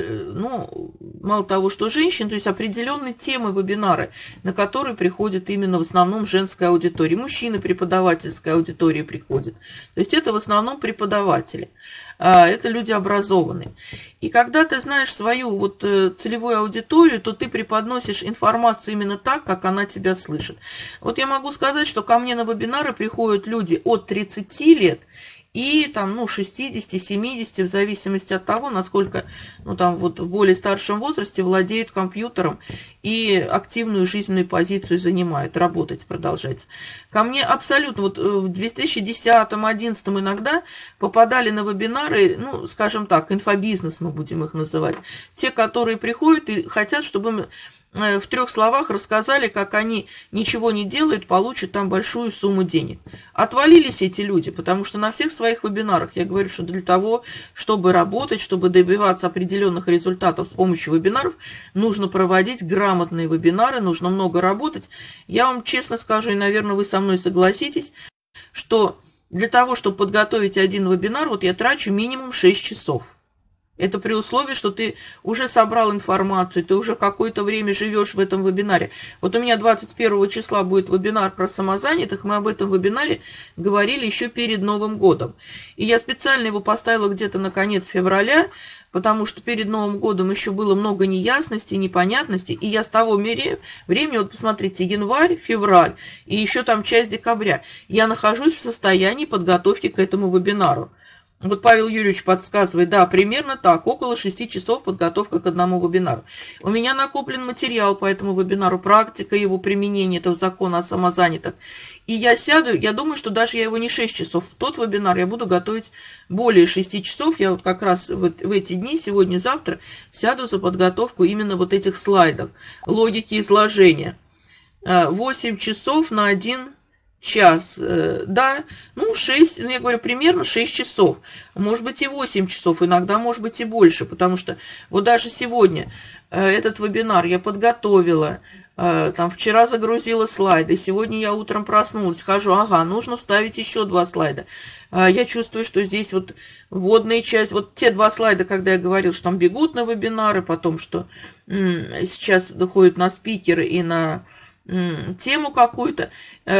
Speaker 2: ну, мало того, что женщин, то есть определенные темы вебинары, на которые приходят именно в основном женская аудитория. Мужчины преподавательской аудитории приходят. То есть это в основном преподаватели. Это люди образованные. И когда ты знаешь свою вот целевую аудиторию, то ты преподносишь информацию именно так, как она тебя слышит. Вот я могу сказать, что ко мне на вебинары приходят люди от тридцати лет и там, ну, шестидесяти-семидесяти, в зависимости от того, насколько, ну, там, вот в более старшем возрасте владеют компьютером и активную жизненную позицию занимают, работать продолжать. Ко мне абсолютно, вот в две тысячи десятом-две тысячи одиннадцатом иногда попадали на вебинары, ну, скажем так, инфобизнес мы будем их называть, те, которые приходят и хотят, чтобы мы в трех словах рассказали, как они ничего не делают, получат там большую сумму денег. Отвалились эти люди, потому что на всех своих вебинарах я говорю, что для того, чтобы работать, чтобы добиваться определенных результатов с помощью вебинаров, нужно проводить грамотные вебинары, нужно много работать. Я вам честно скажу, и, наверное, вы со мной согласитесь, что для того, чтобы подготовить один вебинар, вот я трачу минимум шесть часов. Это при условии, что ты уже собрал информацию, ты уже какое-то время живешь в этом вебинаре. Вот у меня двадцать первого числа будет вебинар про самозанятых, мы об этом вебинаре говорили еще перед Новым годом. И я специально его поставила где-то на конец февраля, потому что перед Новым годом еще было много неясностей, непонятностей, и я с того времени, вот посмотрите, январь, февраль, и еще там часть декабря, я нахожусь в состоянии подготовки к этому вебинару. Вот Павел Юрьевич подсказывает, да, примерно так, около шести часов подготовка к одному вебинару. У меня накоплен материал по этому вебинару, практика его применения этого закона о самозанятых. И я сяду, я думаю, что даже я его не шесть часов, тот вебинар я буду готовить более шести часов. Я вот как раз вот в эти дни, сегодня-завтра, сяду за подготовку именно вот этих слайдов, логики изложения. восемь часов на один час, да, ну шесть, ну я говорю, примерно шесть часов, может быть и восемь часов, иногда может быть и больше, потому что вот даже сегодня этот вебинар я подготовила, там вчера загрузила слайды, сегодня я утром проснулась, хожу, ага, нужно вставить еще два слайда. Я чувствую, что здесь вот вводная часть, вот те два слайда, когда я говорил, что там бегут на вебинары, потом, что сейчас доходят на спикеры и на тему какую-то,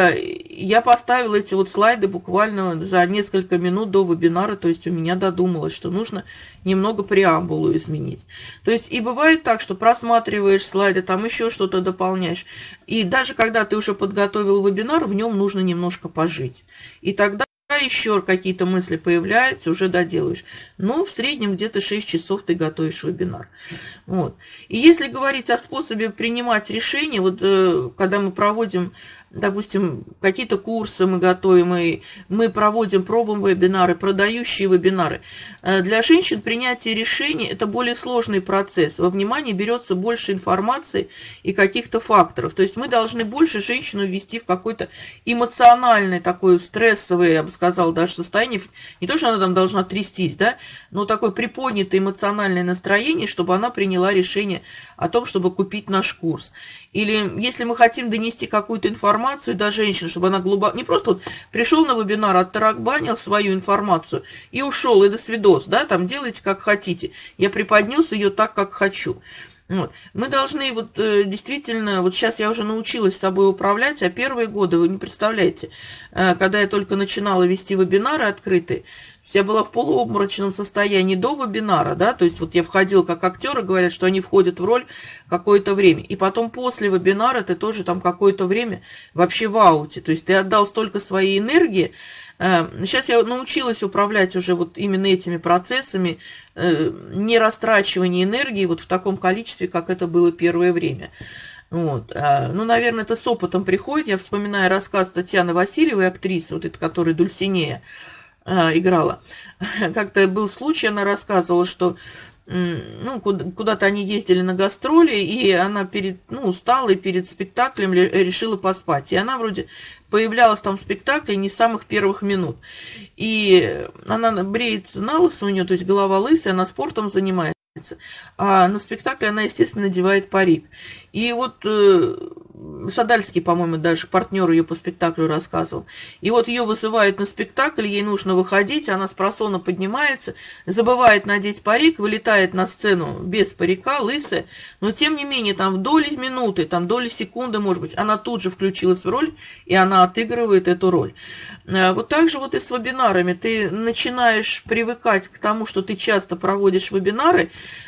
Speaker 2: я поставила эти вот слайды буквально за несколько минут до вебинара, то есть у меня додумалось, что нужно немного преамбулу изменить. То есть и бывает так, что просматриваешь слайды, там еще что-то дополняешь, и даже когда ты уже подготовил вебинар, в нем нужно немножко пожить. И тогда еще какие-то мысли появляются, уже доделаешь. Но в среднем где-то шесть часов ты готовишь вебинар. Вот. И если говорить о способе принимать решения, вот э, когда мы проводим, допустим, какие-то курсы мы готовим, и мы проводим пробом вебинары, продающие вебинары. Э, для женщин принятие решений – это более сложный процесс. Во внимание берется больше информации и каких-то факторов. То есть мы должны больше женщину ввести в какой-то эмоциональный такой стрессовый, я бы сказала, даже состояние. Не то, что она там должна трястись, да, но такое приподнятое эмоциональное настроение, чтобы она приняла решение о том, чтобы купить наш курс. Или если мы хотим донести какую-то информацию до женщин, чтобы она глубоко... Не просто вот пришел на вебинар, оттарабанил свою информацию и ушел, и до свидос, да, там делайте как хотите. Я преподнес ее так, как хочу. Вот. Мы должны вот э, действительно, вот сейчас я уже научилась с собой управлять, а первые годы, вы не представляете, э, когда я только начинала вести вебинары открытые, я была в полуобморочном состоянии до вебинара, да, то есть вот я входила как актер, и говорят, что они входят в роль какое-то время, и потом после вебинара ты тоже там какое-то время вообще в ауте, то есть ты отдал столько своей энергии. Сейчас я научилась управлять уже вот именно этими процессами, не растрачивания энергии вот в таком количестве, как это было первое время. Вот. Ну, наверное, это с опытом приходит. Я вспоминаю рассказ Татьяны Васильевой, актрисы, вот этой, которая Дульсинея. а, играла. Как-то был случай, она рассказывала, что ну, куда-то они ездили на гастроли, и она перед, ну, устала и перед спектаклем решила поспать. И она вроде появлялась там в спектакле не с самых первых минут. И она бреется на лысо, у нее, то есть голова лысая, она спортом занимается. А на спектакле она, естественно, надевает парик. И вот э, Садальский, по-моему, даже партнер ее по спектаклю рассказывал. И вот ее вызывают на спектакль, ей нужно выходить, она с просона поднимается, забывает надеть парик, вылетает на сцену без парика, лысая. Но, тем не менее, там в доли минуты, там доли секунды, может быть, она тут же включилась в роль, и она отыгрывает эту роль. Вот так же вот и с вебинарами. Ты начинаешь привыкать к тому, что ты часто проводишь вебинары,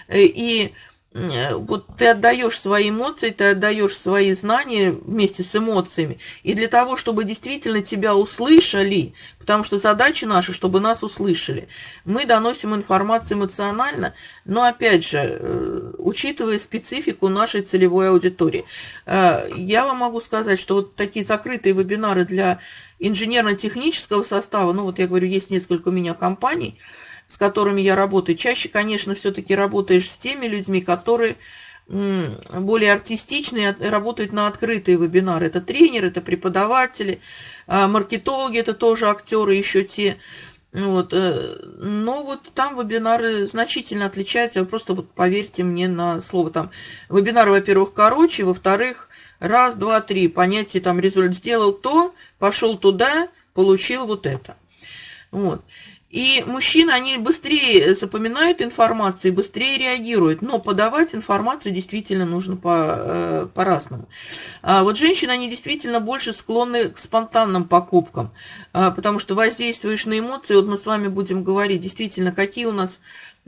Speaker 2: и вот ты отдаешь свои эмоции, ты отдаешь свои знания вместе с эмоциями. И для того, чтобы действительно тебя услышали, потому что задача наша, чтобы нас услышали, мы доносим информацию эмоционально, но, опять же, учитывая специфику нашей целевой аудитории. Я вам могу сказать, что вот такие закрытые вебинары для инженерно-технического состава, ну вот я говорю, есть несколько у меня компаний, с которыми я работаю. Чаще, конечно, все-таки работаешь с теми людьми, которые более артистичные, работают на открытые вебинары. Это тренеры, это преподаватели, маркетологи, это тоже актеры еще те. Вот. Но вот там вебинары значительно отличаются. Вы просто вот поверьте мне на слово. Там вебинары, во-первых, короче, во-вторых, раз, два, три, понятие там результат. Сделал то, пошел туда, получил вот это. Вот. И мужчины, они быстрее запоминают информацию и быстрее реагируют, но подавать информацию действительно нужно по, по-разному. А вот женщины, они действительно больше склонны к спонтанным покупкам, потому что воздействуешь на эмоции. Вот мы с вами будем говорить действительно, какие у нас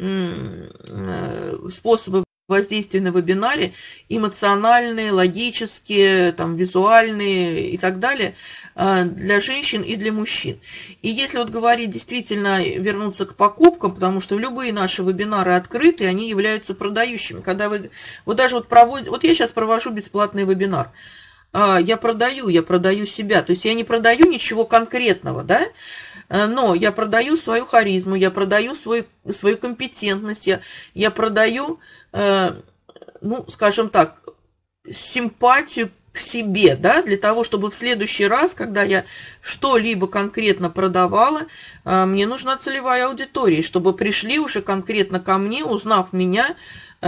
Speaker 2: способы воздействия на вебинаре, эмоциональные, логические, там, визуальные и так далее, для женщин и для мужчин. И если вот говорить действительно, вернуться к покупкам, потому что любые наши вебинары открыты, они являются продающими. Когда вы, вот даже вот проводите, вот я сейчас провожу бесплатный вебинар, я продаю, я продаю себя, то есть я не продаю ничего конкретного, да, но я продаю свою харизму, я продаю свою, свою компетентность, я, я продаю, ну, скажем так, симпатию к себе, да, для того, чтобы в следующий раз, когда я что-либо конкретно продавала, мне нужна целевая аудитория, чтобы пришли уже конкретно ко мне, узнав меня,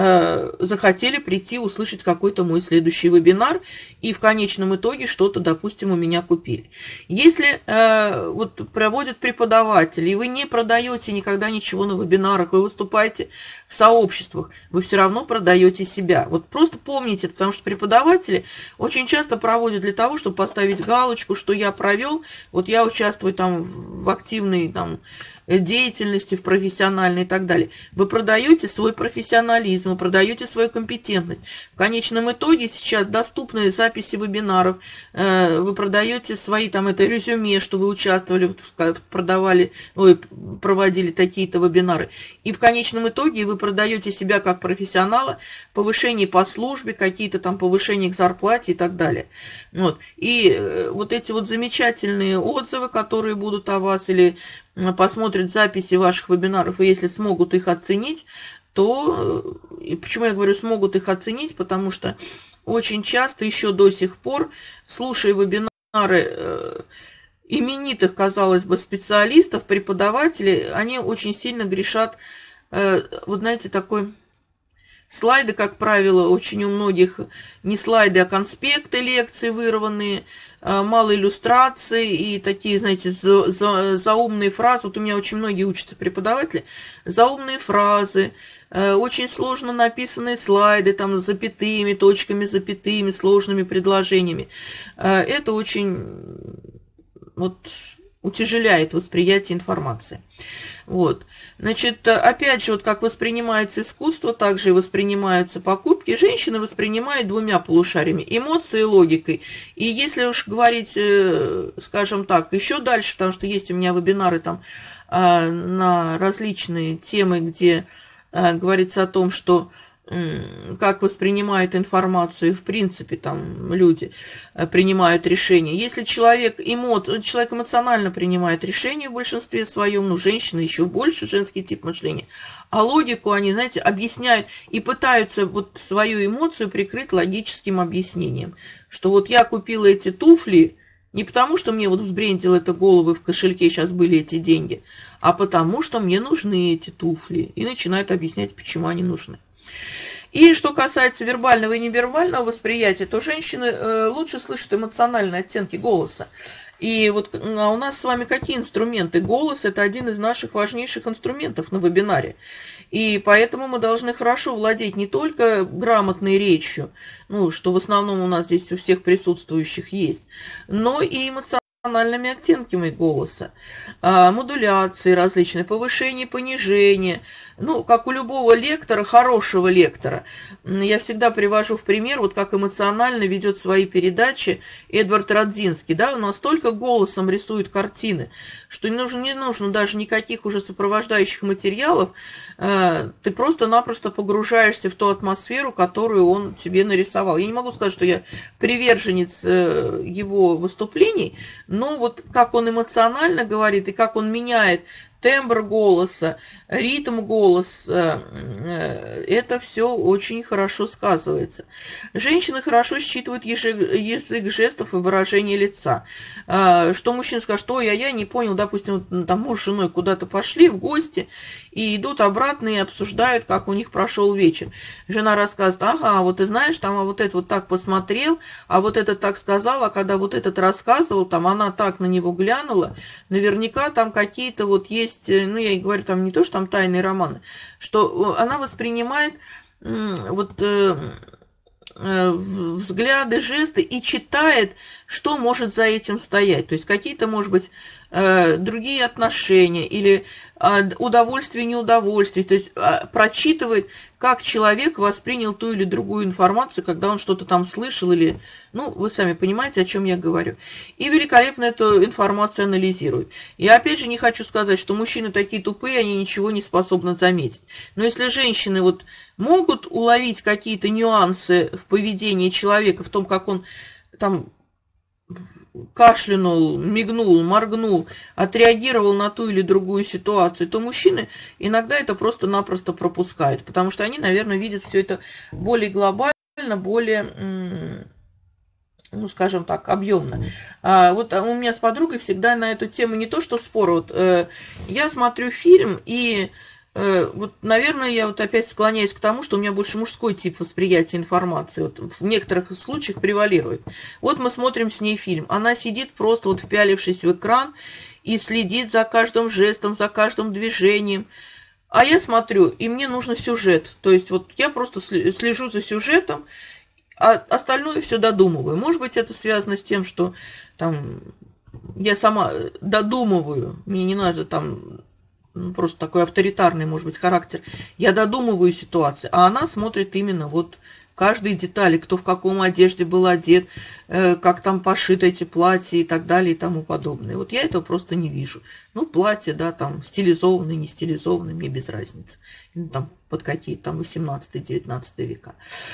Speaker 2: захотели прийти, услышать какой-то мой следующий вебинар и в конечном итоге что-то, допустим, у меня купили. Если э, вот проводят преподаватели, и вы не продаете никогда ничего на вебинарах, вы выступаете в сообществах, вы все равно продаете себя. Вот просто помните это, потому что преподаватели очень часто проводят для того, чтобы поставить галочку, что я провел, вот я участвую там в активной там деятельности, в профессиональной и так далее. Вы продаете свой профессионализм, вы продаете свою компетентность. В конечном итоге сейчас доступны записи вебинаров, вы продаете свои там это резюме, что вы участвовали, продавали, ой, проводили такие-то вебинары. И в конечном итоге вы продаете себя как профессионала, повышение по службе, какие-то там повышения к зарплате и так далее. Вот. И вот эти вот замечательные отзывы, которые будут о вас, или посмотрят записи ваших вебинаров, и если смогут их оценить, то, и почему я говорю смогут их оценить, потому что очень часто еще до сих пор, слушая вебинары э, именитых, казалось бы, специалистов, преподавателей, они очень сильно грешат, э, вот знаете, такой... Слайды, как правило, очень у многих не слайды, а конспекты лекций вырванные, мало иллюстраций и такие, знаете, за, за, заумные фразы. Вот у меня очень многие учатся преподаватели. Заумные фразы, очень сложно написанные слайды, там с запятыми, точками, запятыми, сложными предложениями. Это очень вот, утяжеляет восприятие информации. Вот. Значит, опять же, вот как воспринимается искусство, так же и воспринимаются покупки. Женщины воспринимают двумя полушариями, эмоцией и логикой. И если уж говорить, скажем так, еще дальше, потому что есть у меня вебинары там на различные темы, где говорится о том, что как воспринимают информацию, в принципе, там люди принимают решения. Если человек, эмо... человек эмоционально принимает решения в большинстве своем, ну, женщины еще больше, женский тип мышления, а логику они, знаете, объясняют и пытаются вот свою эмоцию прикрыть логическим объяснением, что вот я купила эти туфли не потому, что мне вот взбрендило это головы, в кошельке сейчас были эти деньги, а потому, что мне нужны эти туфли. И начинают объяснять, почему они нужны. И что касается вербального и невербального восприятия, то женщины э, лучше слышат эмоциональные оттенки голоса. И вот а у нас с вами какие инструменты? Голос – это один из наших важнейших инструментов на вебинаре. И поэтому мы должны хорошо владеть не только грамотной речью, ну, что в основном у нас здесь у всех присутствующих есть, но и эмоциональными оттенками голоса, модуляции различные, повышение, понижение. Ну, как у любого лектора, хорошего лектора, я всегда привожу в пример, вот как эмоционально ведет свои передачи Эдвард Радзинский, да, он настолько голосом рисует картины, что не нужно, не нужно даже никаких уже сопровождающих материалов, ты просто-напросто погружаешься в ту атмосферу, которую он тебе нарисовал. Я не могу сказать, что я приверженец его выступлений, но вот как он эмоционально говорит и как он меняет тембр голоса, ритм голоса, это все очень хорошо сказывается. Женщины хорошо считывают язык жестов и выражение лица. Что мужчина скажет, что я, я не понял, допустим, там муж с женой куда-то пошли в гости и идут обратно и обсуждают, как у них прошел вечер. Жена рассказывает, ага, вот ты знаешь, там а вот этот вот так посмотрел, а вот этот так сказал, а когда вот этот рассказывал, там она так на него глянула, наверняка там какие-то вот есть, ну я и говорю, там не то, что там тайные романы, что она воспринимает вот взгляды, жесты и читает, что может за этим стоять. То есть какие-то, может быть, другие отношения или удовольствие, неудовольствие. То есть прочитывает, как человек воспринял ту или другую информацию, когда он что-то там слышал или... Ну, вы сами понимаете, о чем я говорю. И великолепно эту информацию анализирует. Я опять же не хочу сказать, что мужчины такие тупые, они ничего не способны заметить. Но если женщины вот могут уловить какие-то нюансы в поведении человека, в том, как он там кашлянул, мигнул, моргнул, отреагировал на ту или другую ситуацию, то мужчины иногда это просто-напросто пропускают, потому что они, наверное, видят все это более глобально, более, ну, скажем так, объемно. А вот у меня с подругой всегда на эту тему не то, что спор. Вот, э, я смотрю фильм, и э, вот, наверное, я вот опять склоняюсь к тому, что у меня больше мужской тип восприятия информации. Вот, в некоторых случаях превалирует. Вот мы смотрим с ней фильм. Она сидит просто вот впялившись в экран и следит за каждым жестом, за каждым движением. А я смотрю, и мне нужен сюжет. То есть вот я просто слежу за сюжетом, а остальное все додумываю. Может быть, это связано с тем, что там я сама додумываю, мне не надо там просто такой авторитарный, может быть, характер. Я додумываю ситуацию, а она смотрит именно вот каждые детали, кто в каком одежде был одет, как там пошиты эти платья и так далее и тому подобное. Вот я этого просто не вижу. Ну, платья, да, там стилизованные, не стилизованные, мне без разницы. Там под какие там восемнадцатый-девятнадцатый века.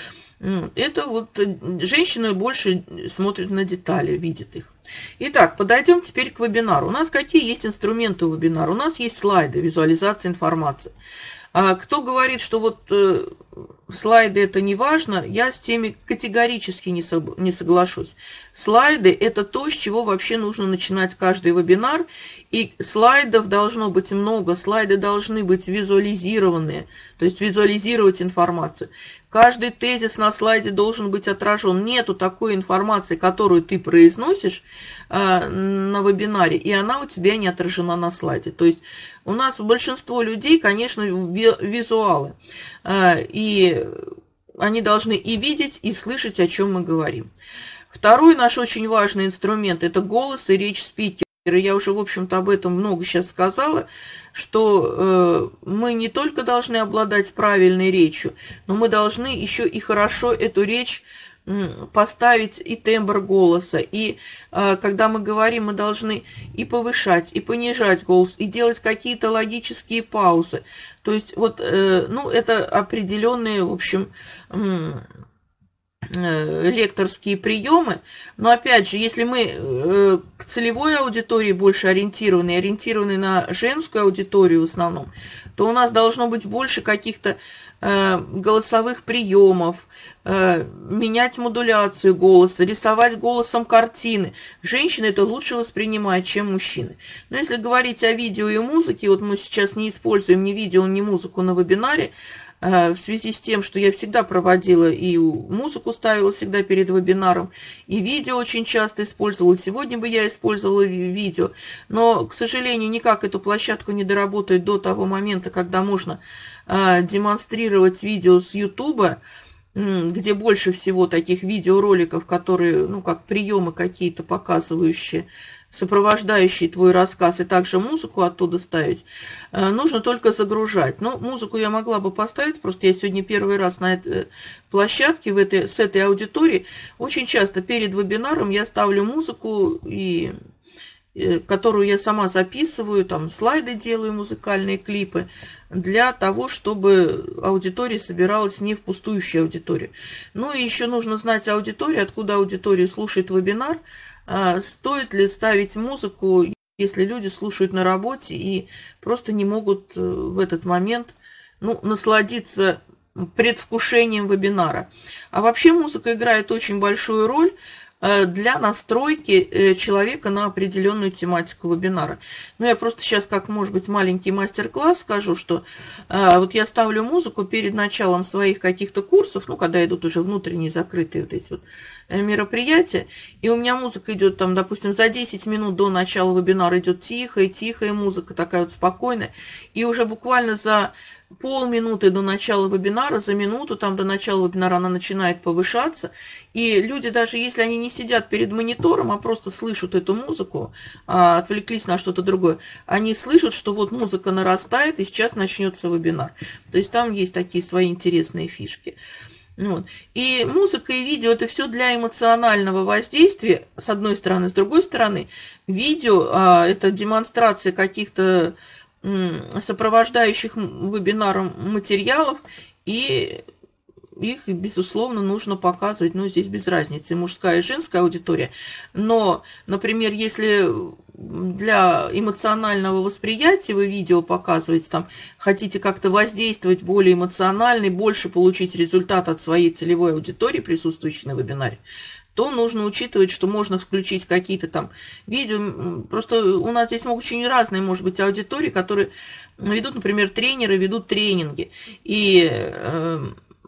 Speaker 2: Это вот женщины больше смотрят на детали, видят их. Итак, подойдем теперь к вебинару. У нас какие есть инструменты у вебинара? У нас есть слайды, визуализация информации. А кто говорит, что вот э, слайды это не важно, я с теми категорически не, со, не соглашусь. Слайды это то, с чего вообще нужно начинать каждый вебинар. И слайдов должно быть много, слайды должны быть визуализированные, то есть визуализировать информацию. Каждый тезис на слайде должен быть отражен. Нету такой информации, которую ты произносишь э, на вебинаре, и она у тебя не отражена на слайде. То есть у нас большинство людей, конечно, визуалы. Э, и они должны и видеть, и слышать, о чем мы говорим. Второй наш очень важный инструмент – это голос и речь спикера. Я уже, в общем-то, об этом много сейчас сказала, что э, мы не только должны обладать правильной речью, но мы должны еще и хорошо эту речь поставить и тембр голоса, и э, когда мы говорим, мы должны и повышать, и понижать голос, и делать какие-то логические паузы. То есть вот, э, ну, это определенные, в общем, э, лекторские приемы. Но опять же, если мы э, к целевой аудитории больше ориентированы, ориентированы на женскую аудиторию в основном, то у нас должно быть больше каких-то голосовых приемов, менять модуляцию голоса, рисовать голосом картины. Женщины это лучше воспринимают, чем мужчины. Но если говорить о видео и музыке, вот мы сейчас не используем ни видео, ни музыку на вебинаре, в связи с тем, что я всегда проводила и музыку ставила всегда перед вебинаром, и видео очень часто использовала. Сегодня бы я использовала видео, но, к сожалению, никак эту площадку не доработают до того момента, когда можно демонстрировать видео с Ютуба, где больше всего таких видеороликов, которые, ну, как приемы какие-то показывающие, сопровождающие твой рассказ, и также музыку оттуда ставить, нужно только загружать. Но музыку я могла бы поставить, просто я сегодня первый раз на этой площадке, в этой, с этой аудиторией. Очень часто перед вебинаром я ставлю музыку, и, которую я сама записываю, там слайды делаю, музыкальные клипы, для того, чтобы аудитория собиралась не в пустующую аудиторию. Ну и еще нужно знать аудиторию, откуда аудитория слушает вебинар, стоит ли ставить музыку, если люди слушают на работе и просто не могут в этот момент, ну, насладиться предвкушением вебинара. А вообще музыка играет очень большую роль для настройки человека на определенную тематику вебинара. Ну, я просто сейчас, как, может быть, маленький мастер-класс скажу, что э, вот я ставлю музыку перед началом своих каких-то курсов, ну, когда идут уже внутренние закрытые вот эти вот мероприятия, и у меня музыка идет там, допустим, за десять минут до начала вебинара идет тихая, тихая музыка, такая вот спокойная, и уже буквально за полминуты до начала вебинара, за минуту там до начала вебинара она начинает повышаться, и люди, даже если они не сидят перед монитором, а просто слышат эту музыку, а, отвлеклись на что-то другое, они слышат, что вот музыка нарастает, и сейчас начнется вебинар. То есть там есть такие свои интересные фишки. Вот. И музыка и видео – это все для эмоционального воздействия, с одной стороны. С другой стороны, видео а, – это демонстрация каких-то сопровождающих вебинаром материалов, и их, безусловно, нужно показывать, ну, здесь без разницы, мужская и женская аудитория. Но, например, если для эмоционального восприятия вы видео показываете, там, хотите как-то воздействовать более эмоционально и больше получить результат от своей целевой аудитории, присутствующей на вебинаре, то нужно учитывать, что можно включить какие-то там видео. Просто у нас здесь могут очень разные, может быть, аудитории, которые ведут, например, тренеры, ведут тренинги. И э,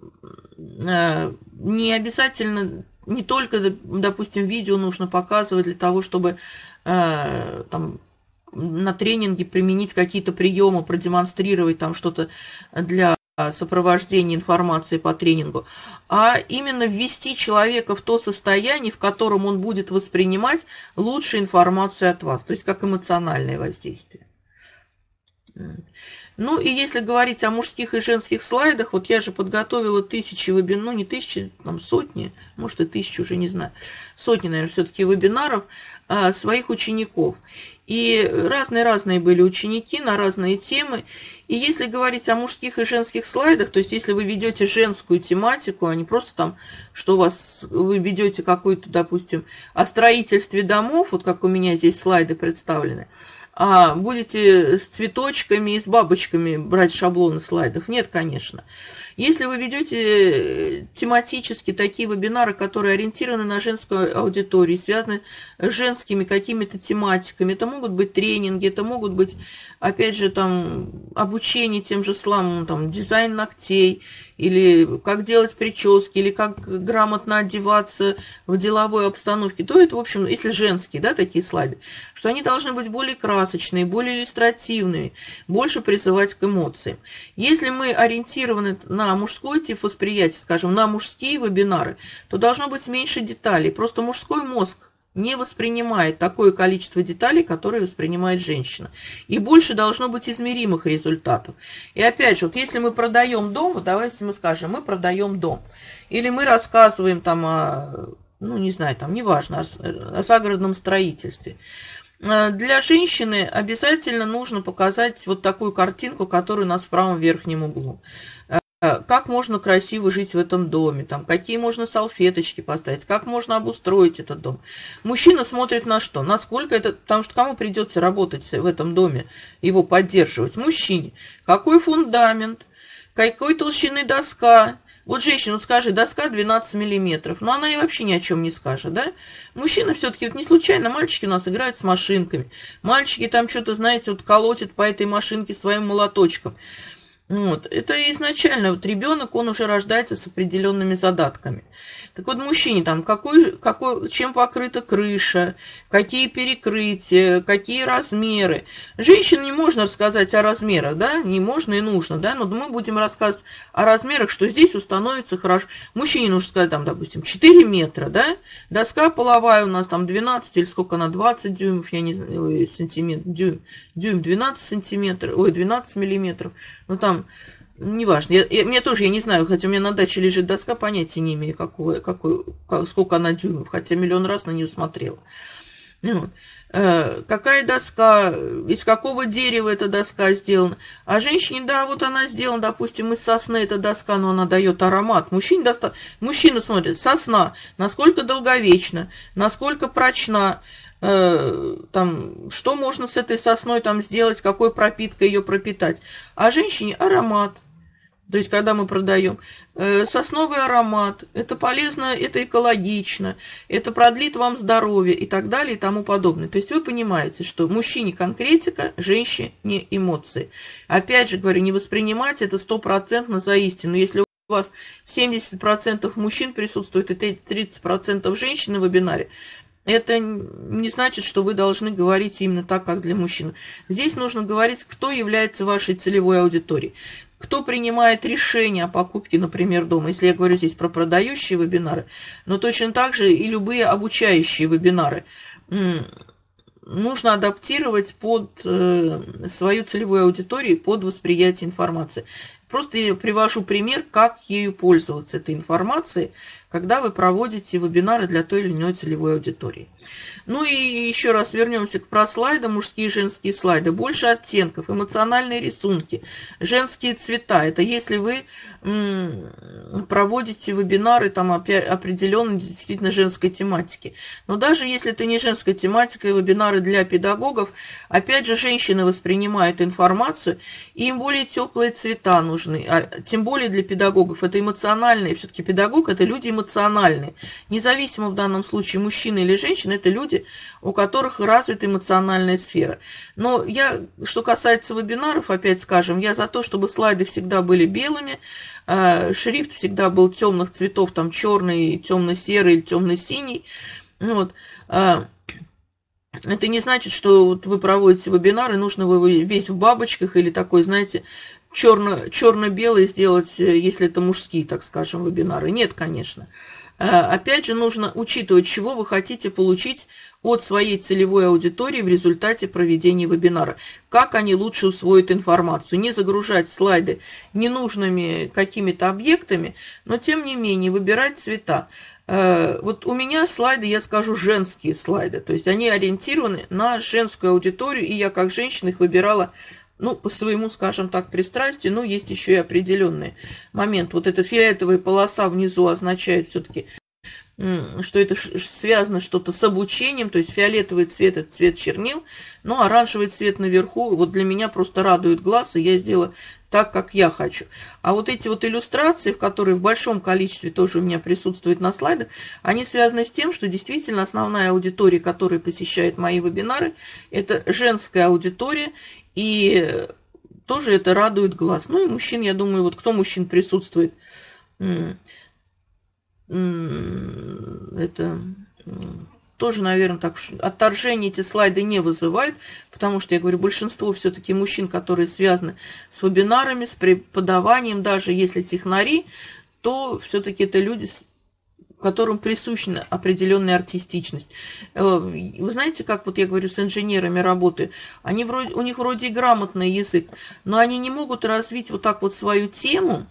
Speaker 2: э, не обязательно, не только, допустим, видео нужно показывать для того, чтобы э, там, на тренинге применить какие-то приемы, продемонстрировать там что-то для сопровождения информации по тренингу, а именно ввести человека в то состояние, в котором он будет воспринимать лучшую информацию от вас, то есть как эмоциональное воздействие. Ну и если говорить о мужских и женских слайдах, вот я же подготовила тысячи вебинаров, ну не тысячи, там сотни, может и тысячи, уже не знаю, сотни, наверное, все-таки вебинаров а, своих учеников. И разные-разные были ученики на разные темы. И если говорить о мужских и женских слайдах, то есть если вы ведете женскую тематику, а не просто там, что у вас, вы ведете какую-то, допустим, о строительстве домов, вот как у меня здесь слайды представлены, а будете с цветочками и с бабочками брать шаблоны слайдов? Нет, конечно. Если вы ведете тематически такие вебинары, которые ориентированы на женскую аудиторию, связаны с женскими какими-то тематиками, это могут быть тренинги, это могут быть, опять же, там, обучение тем же самым, там, дизайн ногтей, или как делать прически, или как грамотно одеваться в деловой обстановке, то это, в общем, если женские, да, такие слайды, что они должны быть более красочные, более иллюстративными, больше призывать к эмоциям. Если мы ориентированы на мужской тип восприятия, скажем, на мужские вебинары, то должно быть меньше деталей. Просто мужской мозг не воспринимает такое количество деталей, которые воспринимает женщина. И больше должно быть измеримых результатов. И опять же, вот если мы продаем дом, вот давайте мы скажем, мы продаем дом. Или мы рассказываем там о, ну не знаю, там неважно, о, о загородном строительстве. Для женщины обязательно нужно показать вот такую картинку, которая у нас в правом верхнем углу. Как можно красиво жить в этом доме, там, какие можно салфеточки поставить, как можно обустроить этот дом. Мужчина смотрит на что? Насколько это, потому что кому придется работать в этом доме, его поддерживать? Мужчине. Какой фундамент, какой толщины доска. Вот женщина, вот скажи, доска двенадцать миллиметров, но она и вообще ни о чем не скажет, да? Мужчина все-таки, вот не случайно, мальчики у нас играют с машинками. Мальчики там что-то, знаете, вот колотят по этой машинке своим молоточком. Вот. Это изначально вот ребенок, он уже рождается с определенными задатками. Так вот, мужчине там, какой, какой, чем покрыта крыша, какие перекрытия, какие размеры. Женщине не можно рассказать о размерах, да, не можно и нужно, да, но мы будем рассказывать о размерах, что здесь установится хорошо. Мужчине нужно сказать, там, допустим, четыре метра, да, доска половая у нас там двенадцать или сколько она, двадцать дюймов, я не знаю, ой, сантиметр, дюйм, дюйм двенадцать сантиметров, ой, двенадцать миллиметров, ну там... Неважно, я, я, мне тоже, я не знаю, хотя у меня на даче лежит доска, понятия не имею, какой, какой, как, сколько она дюймов, хотя миллион раз на нее смотрела. Вот. Э, какая доска, из какого дерева эта доска сделана. А женщине, да, вот она сделана, допустим, из сосны эта доска, но она дает аромат. Мужчине доста... Мужчина смотрит, сосна, насколько долговечна, насколько прочна. Там, что можно с этой сосной там сделать, какой пропиткой ее пропитать. А женщине аромат. То есть, когда мы продаем сосновый аромат, это полезно, это экологично, это продлит вам здоровье и так далее и тому подобное. То есть, вы понимаете, что мужчине конкретика, женщине эмоции. Опять же говорю, не воспринимать это стопроцентно за истину. Если у вас семьдесят процентов мужчин присутствует и тридцать процентов женщин в вебинаре, это не значит, что вы должны говорить именно так, как для мужчин. Здесь нужно говорить, кто является вашей целевой аудиторией. Кто принимает решение о покупке, например, дома. Если я говорю здесь про продающие вебинары, но точно так же и любые обучающие вебинары. Нужно адаптировать под свою целевую аудиторию, под восприятие информации. Просто я привожу пример, как ею пользоваться, этой информацией, когда вы проводите вебинары для той или иной целевой аудитории. Ну и еще раз вернемся к про слайды, мужские и женские слайды. Больше оттенков, эмоциональные рисунки, женские цвета. Это если вы проводите вебинары там определенной действительно женской тематики. Но даже если это не женская тематика и вебинары для педагогов, опять же женщины воспринимают информацию, и им более теплые цвета нужны. А тем более для педагогов это эмоциональные. Все-таки педагог это люди эмоциональные. Независимо в данном случае мужчина или женщина, это люди, у которых развита эмоциональная сфера. Но я, что касается вебинаров, опять скажем, я за то, чтобы слайды всегда были белыми, шрифт всегда был темных цветов, там черный, темно-серый или темно-синий. Вот. Это не значит, что вот вы проводите вебинар, и нужно вы весь в бабочках или такой, знаете, черно, черно-белый сделать, если это мужские, так скажем, вебинары. Нет, конечно. Опять же, нужно учитывать, чего вы хотите получить от своей целевой аудитории в результате проведения вебинара. Как они лучше усвоят информацию. Не загружать слайды ненужными какими-то объектами, но тем не менее выбирать цвета. Вот у меня слайды, я скажу, женские слайды. То есть они ориентированы на женскую аудиторию, и я как женщина их выбирала, ну, по своему, скажем так, пристрастию, но есть еще и определенный момент. Вот эта фиолетовая полоса внизу означает все-таки, что это связано что-то с обучением, то есть фиолетовый цвет – это цвет чернил, но оранжевый цвет наверху вот для меня просто радует глаз, и я сделаю так, как я хочу. А вот эти вот иллюстрации, в которые в большом количестве тоже у меня присутствуют на слайдах, они связаны с тем, что действительно основная аудитория, которая посещает мои вебинары, это женская аудитория, и тоже это радует глаз. Ну и мужчин, я думаю, вот кто мужчин присутствует, это тоже, наверное, так отторжение эти слайды не вызывает, потому что, я говорю, большинство все-таки мужчин, которые связаны с вебинарами, с преподаванием, даже если технари, то все-таки это люди которым присуща определенная артистичность. Вы знаете, как вот я говорю, с инженерами работаю, они вроде, у них вроде и грамотный язык, но они не могут развить вот так вот свою тему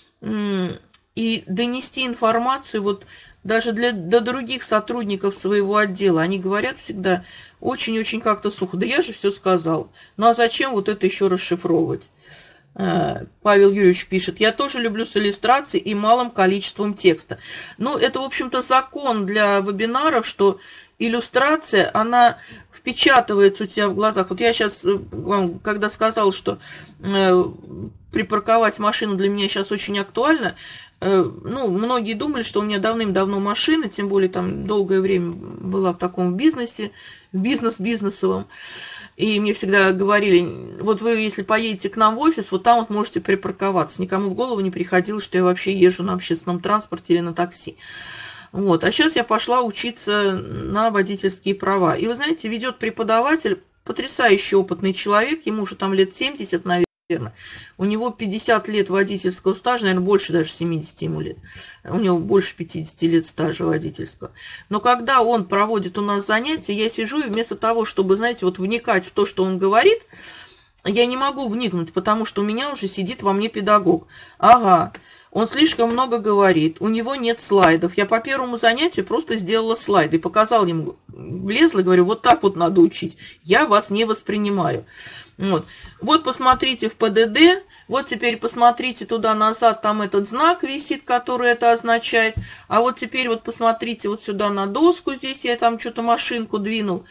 Speaker 2: и донести информацию вот даже для, до других сотрудников своего отдела. Они говорят всегда очень-очень как-то сухо. Да я же все сказал. Ну а зачем вот это еще расшифровывать? Павел Юрьевич пишет: я тоже люблю с иллюстрацией и малым количеством текста. Ну, это, в общем-то, закон для вебинаров, что иллюстрация, она впечатывается у тебя в глазах. Вот я сейчас вам, когда сказал, что э, припарковать машину для меня сейчас очень актуально, э, ну, многие думали, что у меня давным-давно машина, тем более там долгое время была в таком бизнесе, в бизнес-бизнесовом. И мне всегда говорили: вот вы, если поедете к нам в офис, вот там вот можете припарковаться. Никому в голову не приходило, что я вообще езжу на общественном транспорте или на такси. Вот. А сейчас я пошла учиться на водительские права. И вы знаете, ведет преподаватель, потрясающий опытный человек, ему уже там лет семьдесят, наверное. У него пятьдесят лет водительского стажа, наверное, больше даже семидесяти ему лет. У него больше пятидесяти лет стажа водительского. Но когда он проводит у нас занятия, я сижу и вместо того, чтобы, знаете, вот вникать в то, что он говорит, я не могу вникнуть, потому что у меня уже сидит во мне педагог. Ага, он слишком много говорит, у него нет слайдов. Я по первому занятию просто сделала слайды, показала ему, влезла и говорю: вот так вот надо учить. Я вас не воспринимаю. Вот. Вот посмотрите в ПДД, вот теперь посмотрите туда-назад, там этот знак висит, который это означает. А вот теперь вот посмотрите вот сюда на доску, здесь я там что-то машинку двинул.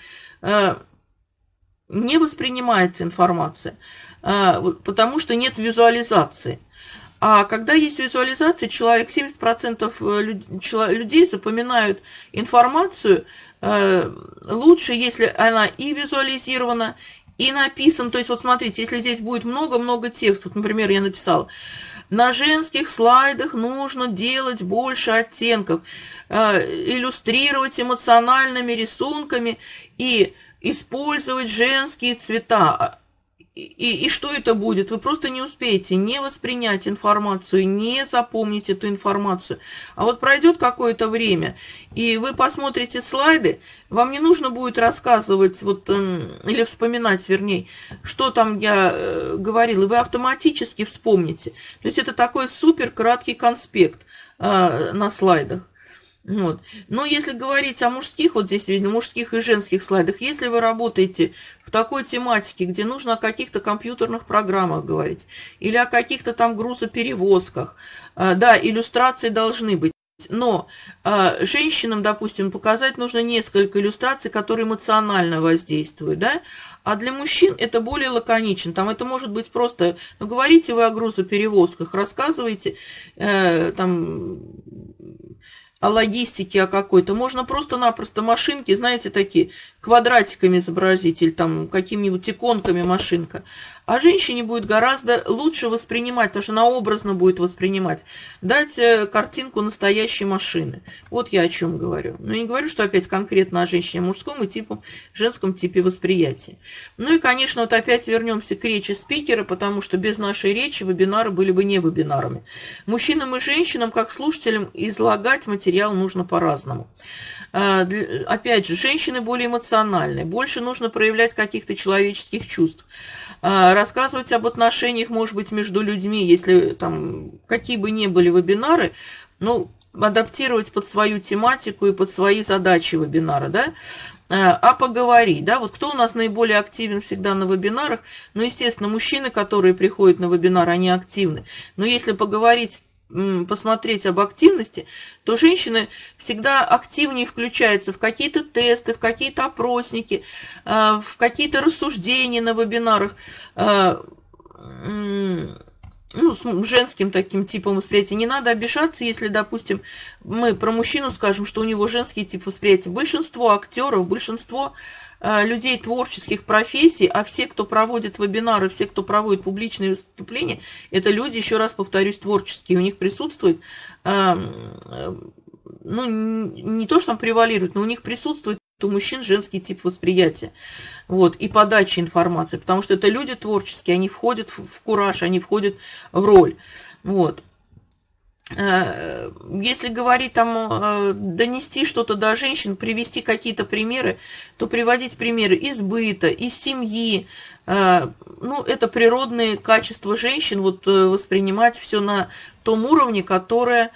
Speaker 2: Не воспринимается информация, потому что нет визуализации. А когда есть визуализация, человек, семьдесят процентов людей запоминают информацию лучше, если она и визуализирована, и написано. То есть вот смотрите, если здесь будет много-много текстов, например, я написала: на женских слайдах нужно делать больше оттенков, иллюстрировать эмоциональными рисунками и использовать женские цвета. И, и что это будет? Вы просто не успеете не воспринять информацию, не запомнить эту информацию. А вот пройдет какое-то время, и вы посмотрите слайды, вам не нужно будет рассказывать, вот, или вспоминать, вернее, что там я э, говорила, и вы автоматически вспомните. То есть это такой супер краткий конспект э, на слайдах. Вот. Но если говорить о мужских, вот здесь видно, мужских и женских слайдах, если вы работаете в такой тематике, где нужно о каких-то компьютерных программах говорить, или о каких-то там грузоперевозках, да, иллюстрации должны быть. Но э, женщинам, допустим, показать нужно несколько иллюстраций, которые эмоционально воздействуют, да? А для мужчин это более лаконично. Там это может быть просто, ну, говорите вы о грузоперевозках, рассказывайте э, там о логистике, о какой-то. Можно просто-напросто машинки, знаете, такие квадратиками изобразить или там какими-нибудь иконками машинка. А женщине будет гораздо лучше воспринимать, потому что она образно будет воспринимать, дать картинку настоящей машины. Вот я о чем говорю. Но я не говорю, что опять конкретно о женщине, о мужском и типу, женском типе восприятия. Ну и, конечно, вот опять вернемся к речи спикера, потому что без нашей речи вебинары были бы не вебинарами. Мужчинам и женщинам, как слушателям, излагать материал нужно по-разному. Опять же, женщины более эмоциональные, больше нужно проявлять каких-то человеческих чувств. Рассказывать об отношениях, может быть, между людьми, если там какие бы ни были вебинары, ну, адаптировать под свою тематику и под свои задачи вебинара, да, а поговорить, да, вот кто у нас наиболее активен всегда на вебинарах, ну, естественно, мужчины, которые приходят на вебинар, они активны, но если поговорить, посмотреть об активности, то женщины всегда активнее включаются в какие-то тесты, в какие-то опросники, в какие-то рассуждения на вебинарах, ну, с женским таким типом восприятия. Не надо обижаться, если, допустим, мы про мужчину скажем, что у него женский тип восприятия. Большинство актеров, большинство людей творческих профессий, а все, кто проводит вебинары, все, кто проводит публичные выступления, это люди, еще раз повторюсь, творческие. У них присутствует, ну, не то, что там превалирует, но у них присутствует у мужчин женский тип восприятия, вот, и подачи информации, потому что это люди творческие, они входят в кураж, они входят в роль, вот. Если говорить там, донести что-то до женщин, привести какие-то примеры, то приводить примеры из быта, из семьи. Ну, это природные качества женщин, вот воспринимать все на том уровне, которое,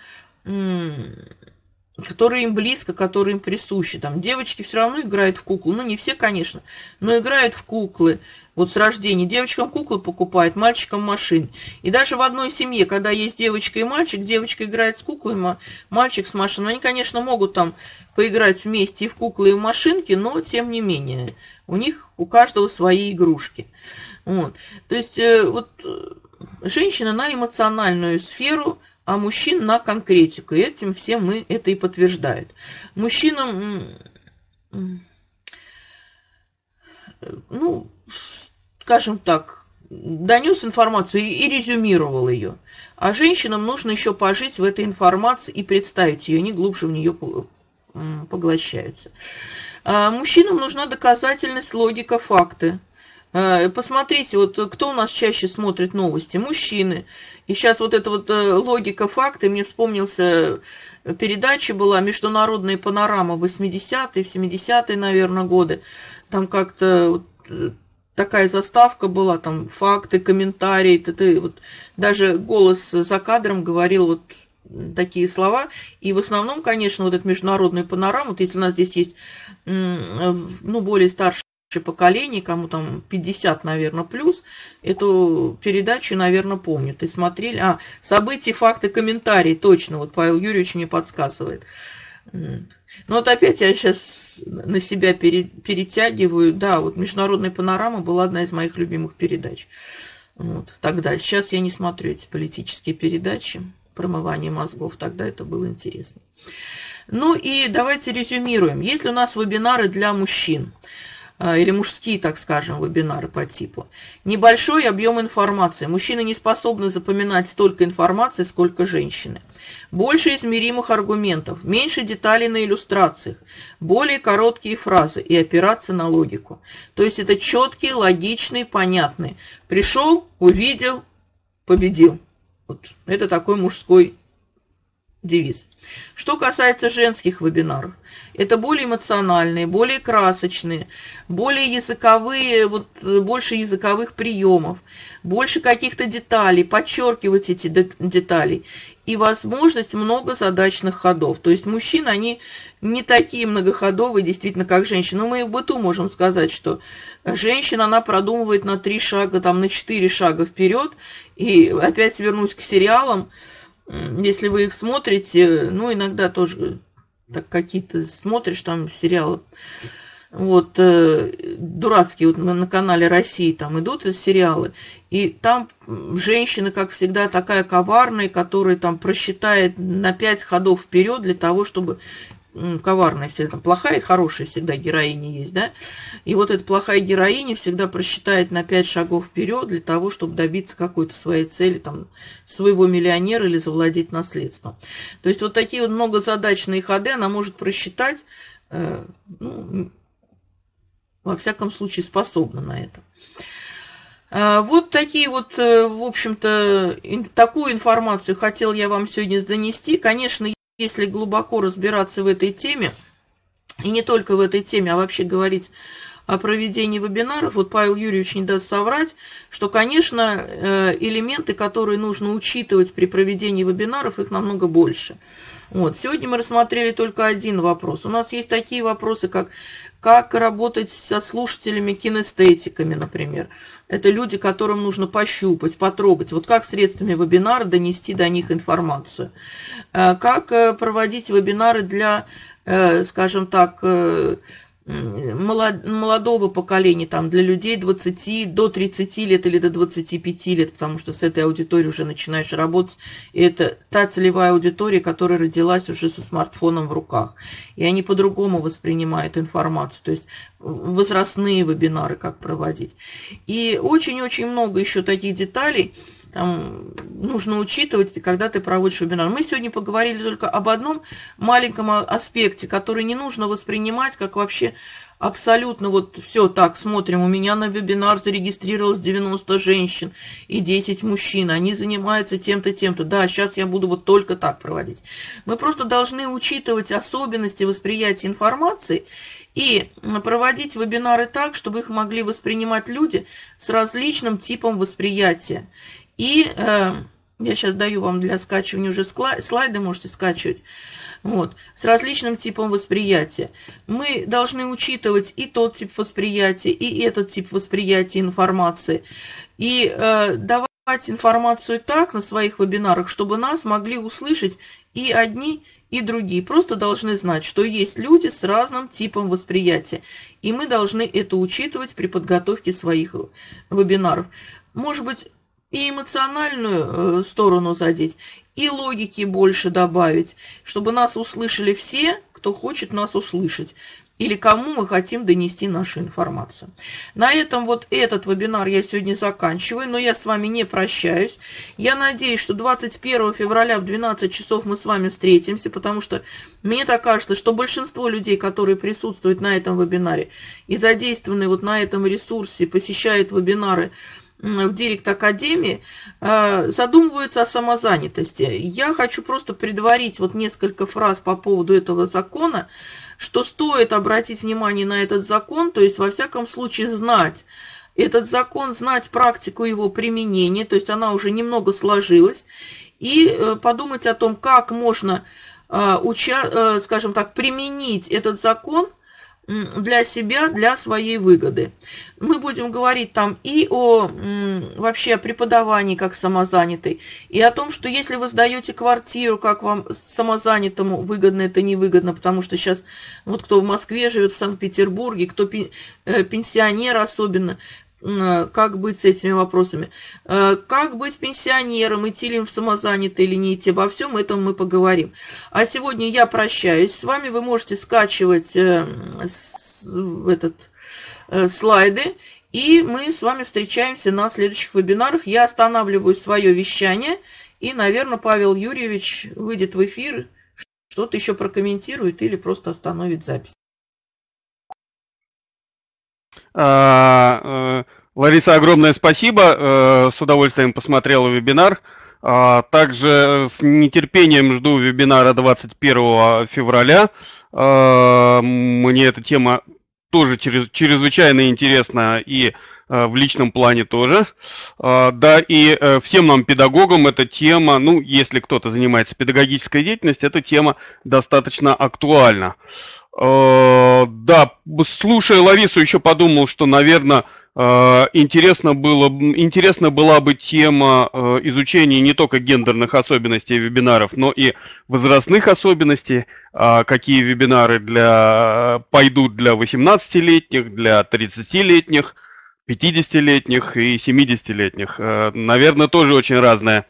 Speaker 2: которое им близко, которое им присуще. Там девочки все равно играют в куклы, ну, не все, конечно, но играют в куклы. Вот с рождения девочкам куклы покупают, мальчикам машины. И даже в одной семье, когда есть девочка и мальчик, девочка играет с куклой, мальчик с машиной. Они, конечно, могут там поиграть вместе и в куклы, и в машинки, но тем не менее, у них у каждого свои игрушки. Вот. То есть вот женщина на эмоциональную сферу, а мужчин на конкретику. И этим всем мы это и подтверждает. Мужчинам, ну, скажем так, донес информацию и резюмировал ее. А женщинам нужно еще пожить в этой информации и представить ее, они глубже в нее поглощаются. А мужчинам нужна доказательность, логика, факты. Посмотрите, вот кто у нас чаще смотрит новости? Мужчины. И сейчас вот эта вот логика, факты, мне вспомнился, передача была «Международная панорама» в восьмидесятые, в семидесятые, наверное, годы. Там как-то вот такая заставка была, там факты, комментарии. Ты, вот, даже голос за кадром говорил вот такие слова. И в основном, конечно, вот эта «Международная панорама», вот если у нас здесь есть ну, более старшие поколение, кому там пятьдесят, наверное, плюс, эту передачу, наверное, помнят и смотрели. А, события, факты, комментарии, точно, вот Павел Юрьевич мне подсказывает. Ну вот опять я сейчас на себя перетягиваю. Да, вот «Международная панорама» была одна из моих любимых передач. Вот, тогда. Сейчас я не смотрю эти политические передачи, промывание мозгов, тогда это было интересно. Ну и давайте резюмируем. Если у нас вебинары для мужчин, или мужские, так скажем, вебинары по типу. Небольшой объем информации. Мужчины не способны запоминать столько информации, сколько женщины. Больше измеримых аргументов, меньше деталей на иллюстрациях, более короткие фразы и опираться на логику. То есть это четкие, логичные, понятные. Пришел, увидел, победил. Вот это такой мужской девиз. Что касается женских вебинаров, это более эмоциональные, более красочные, более языковые, вот, больше языковых приемов, больше каких-то деталей, подчеркивать эти детали и возможность многозадачных ходов. То есть мужчины, они не такие многоходовые, действительно, как женщины. Но мы и в быту можем сказать, что женщина, она продумывает на три шага, там, на четыре шага вперед. И опять вернусь к сериалам. Если вы их смотрите, ну, иногда тоже так какие-то смотришь там сериалы, вот, э, дурацкие, вот на канале России там идут сериалы, и там женщина, как всегда, такая коварная, которая там просчитает на пять ходов вперед для того, чтобы... Коварная всегда, там плохая и хорошая всегда героиня есть, да, и вот эта плохая героиня всегда просчитает на пять шагов вперед для того, чтобы добиться какой-то своей цели, там, своего миллионера или завладеть наследством. То есть вот такие вот многозадачные ходы она может просчитать, э, ну, во всяком случае способна на это. Вот такие вот, в общем-то, такую информацию хотел я вам сегодня донести. Конечно, если глубоко разбираться в этой теме, и не только в этой теме, а вообще говорить о проведении вебинаров, вот Павел Юрьевич не даст соврать, что, конечно, элементы, которые нужно учитывать при проведении вебинаров, их намного больше. Вот. Сегодня мы рассмотрели только один вопрос. У нас есть такие вопросы, как как работать со слушателями кинестетиками, например. Это люди, которым нужно пощупать, потрогать. Вот как средствами вебинара донести до них информацию. Как проводить вебинары для, скажем так, молодого поколения, там, для людей двадцати до тридцати лет или до двадцати пяти лет, потому что с этой аудиторией уже начинаешь работать. И это та целевая аудитория, которая родилась уже со смартфоном в руках. И они по-другому воспринимают информацию. То есть возрастные вебинары, как проводить. И очень-очень много еще таких деталей, там нужно учитывать, когда ты проводишь вебинар. Мы сегодня поговорили только об одном маленьком аспекте, который не нужно воспринимать как вообще абсолютно вот все так, смотрим, у меня на вебинар зарегистрировалось девяносто женщин и десять мужчин, они занимаются тем-то, тем-то, да, сейчас я буду вот только так проводить. Мы просто должны учитывать особенности восприятия информации и проводить вебинары так, чтобы их могли воспринимать люди с различным типом восприятия. И э, я сейчас даю вам для скачивания уже слайды, можете скачивать. Вот, с различным типом восприятия. Мы должны учитывать и тот тип восприятия, и этот тип восприятия информации. И э, давать информацию так на своих вебинарах, чтобы нас могли услышать и одни, и другие. Просто должны знать, что есть люди с разным типом восприятия. И мы должны это учитывать при подготовке своих вебинаров. Может быть, и эмоциональную сторону задеть, и логики больше добавить, чтобы нас услышали все, кто хочет нас услышать, или кому мы хотим донести нашу информацию. На этом вот этот вебинар я сегодня заканчиваю, но я с вами не прощаюсь. Я надеюсь, что двадцать первого февраля в двенадцать часов мы с вами встретимся, потому что мне так кажется, что большинство людей, которые присутствуют на этом вебинаре и задействованы вот на этом ресурсе, посещают вебинары в Директ Академии, задумываются о самозанятости. Я хочу просто предварить вот несколько фраз по поводу этого закона, что стоит обратить внимание на этот закон, то есть во всяком случае знать этот закон, знать практику его применения, то есть она уже немного сложилась, и подумать о том, как можно, скажем так, применить этот закон для себя, для своей выгоды. Мы будем говорить там и о вообще о преподавании как самозанятой, и о том, что если вы сдаете квартиру, как вам самозанятому выгодно, это невыгодно, потому что сейчас вот кто в Москве живет, в Санкт-Петербурге, кто пенсионер особенно, как быть с этими вопросами, как быть пенсионером, идти ли в самозанятый или не идти, обо всем этом мы поговорим. А сегодня я прощаюсь с вами, вы можете скачивать этот, слайды, и мы с вами встречаемся на следующих вебинарах. Я останавливаю свое вещание, и, наверное, Павел Юрьевич выйдет в эфир, что-то еще прокомментирует или просто остановит запись.
Speaker 1: Лариса, огромное спасибо. С удовольствием посмотрела вебинар. Также с нетерпением жду вебинара двадцать первого февраля. Мне эта тема тоже чрезвычайно интересна и в личном плане тоже. Да, и всем нам, педагогам, эта тема, ну, если кто-то занимается педагогической деятельностью, эта тема достаточно актуальна. Да, слушая Ларису, еще подумал, что, наверное, интересно было, интересна была бы тема изучения не только гендерных особенностей вебинаров, но и возрастных особенностей, какие вебинары для, пойдут для восемнадцатилетних, для тридцатилетних, пятидесятилетних и семидесятилетних. Наверное, тоже очень разное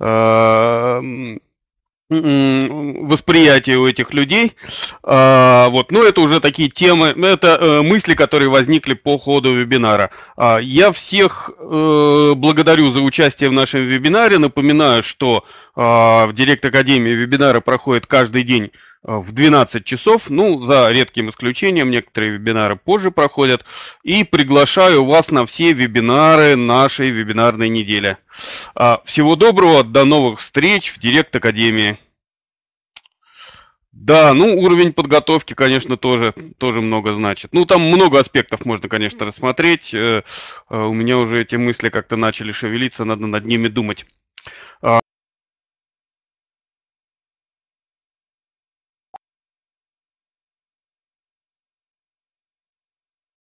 Speaker 1: восприятие у этих людей. А, вот, но это уже такие темы, это э, мысли, которые возникли по ходу вебинара. А, я всех э, благодарю за участие в нашем вебинаре. Напоминаю, что э, в Директ Академии вебинары проходят каждый день в двенадцать часов, ну, за редким исключением, некоторые вебинары позже проходят. И приглашаю вас на все вебинары нашей вебинарной недели. Всего доброго, до новых встреч в Директ Академии. Да, ну, уровень подготовки, конечно, тоже, тоже много значит. Ну, там много аспектов можно, конечно, рассмотреть. У меня уже эти мысли как-то начали шевелиться, надо над ними думать.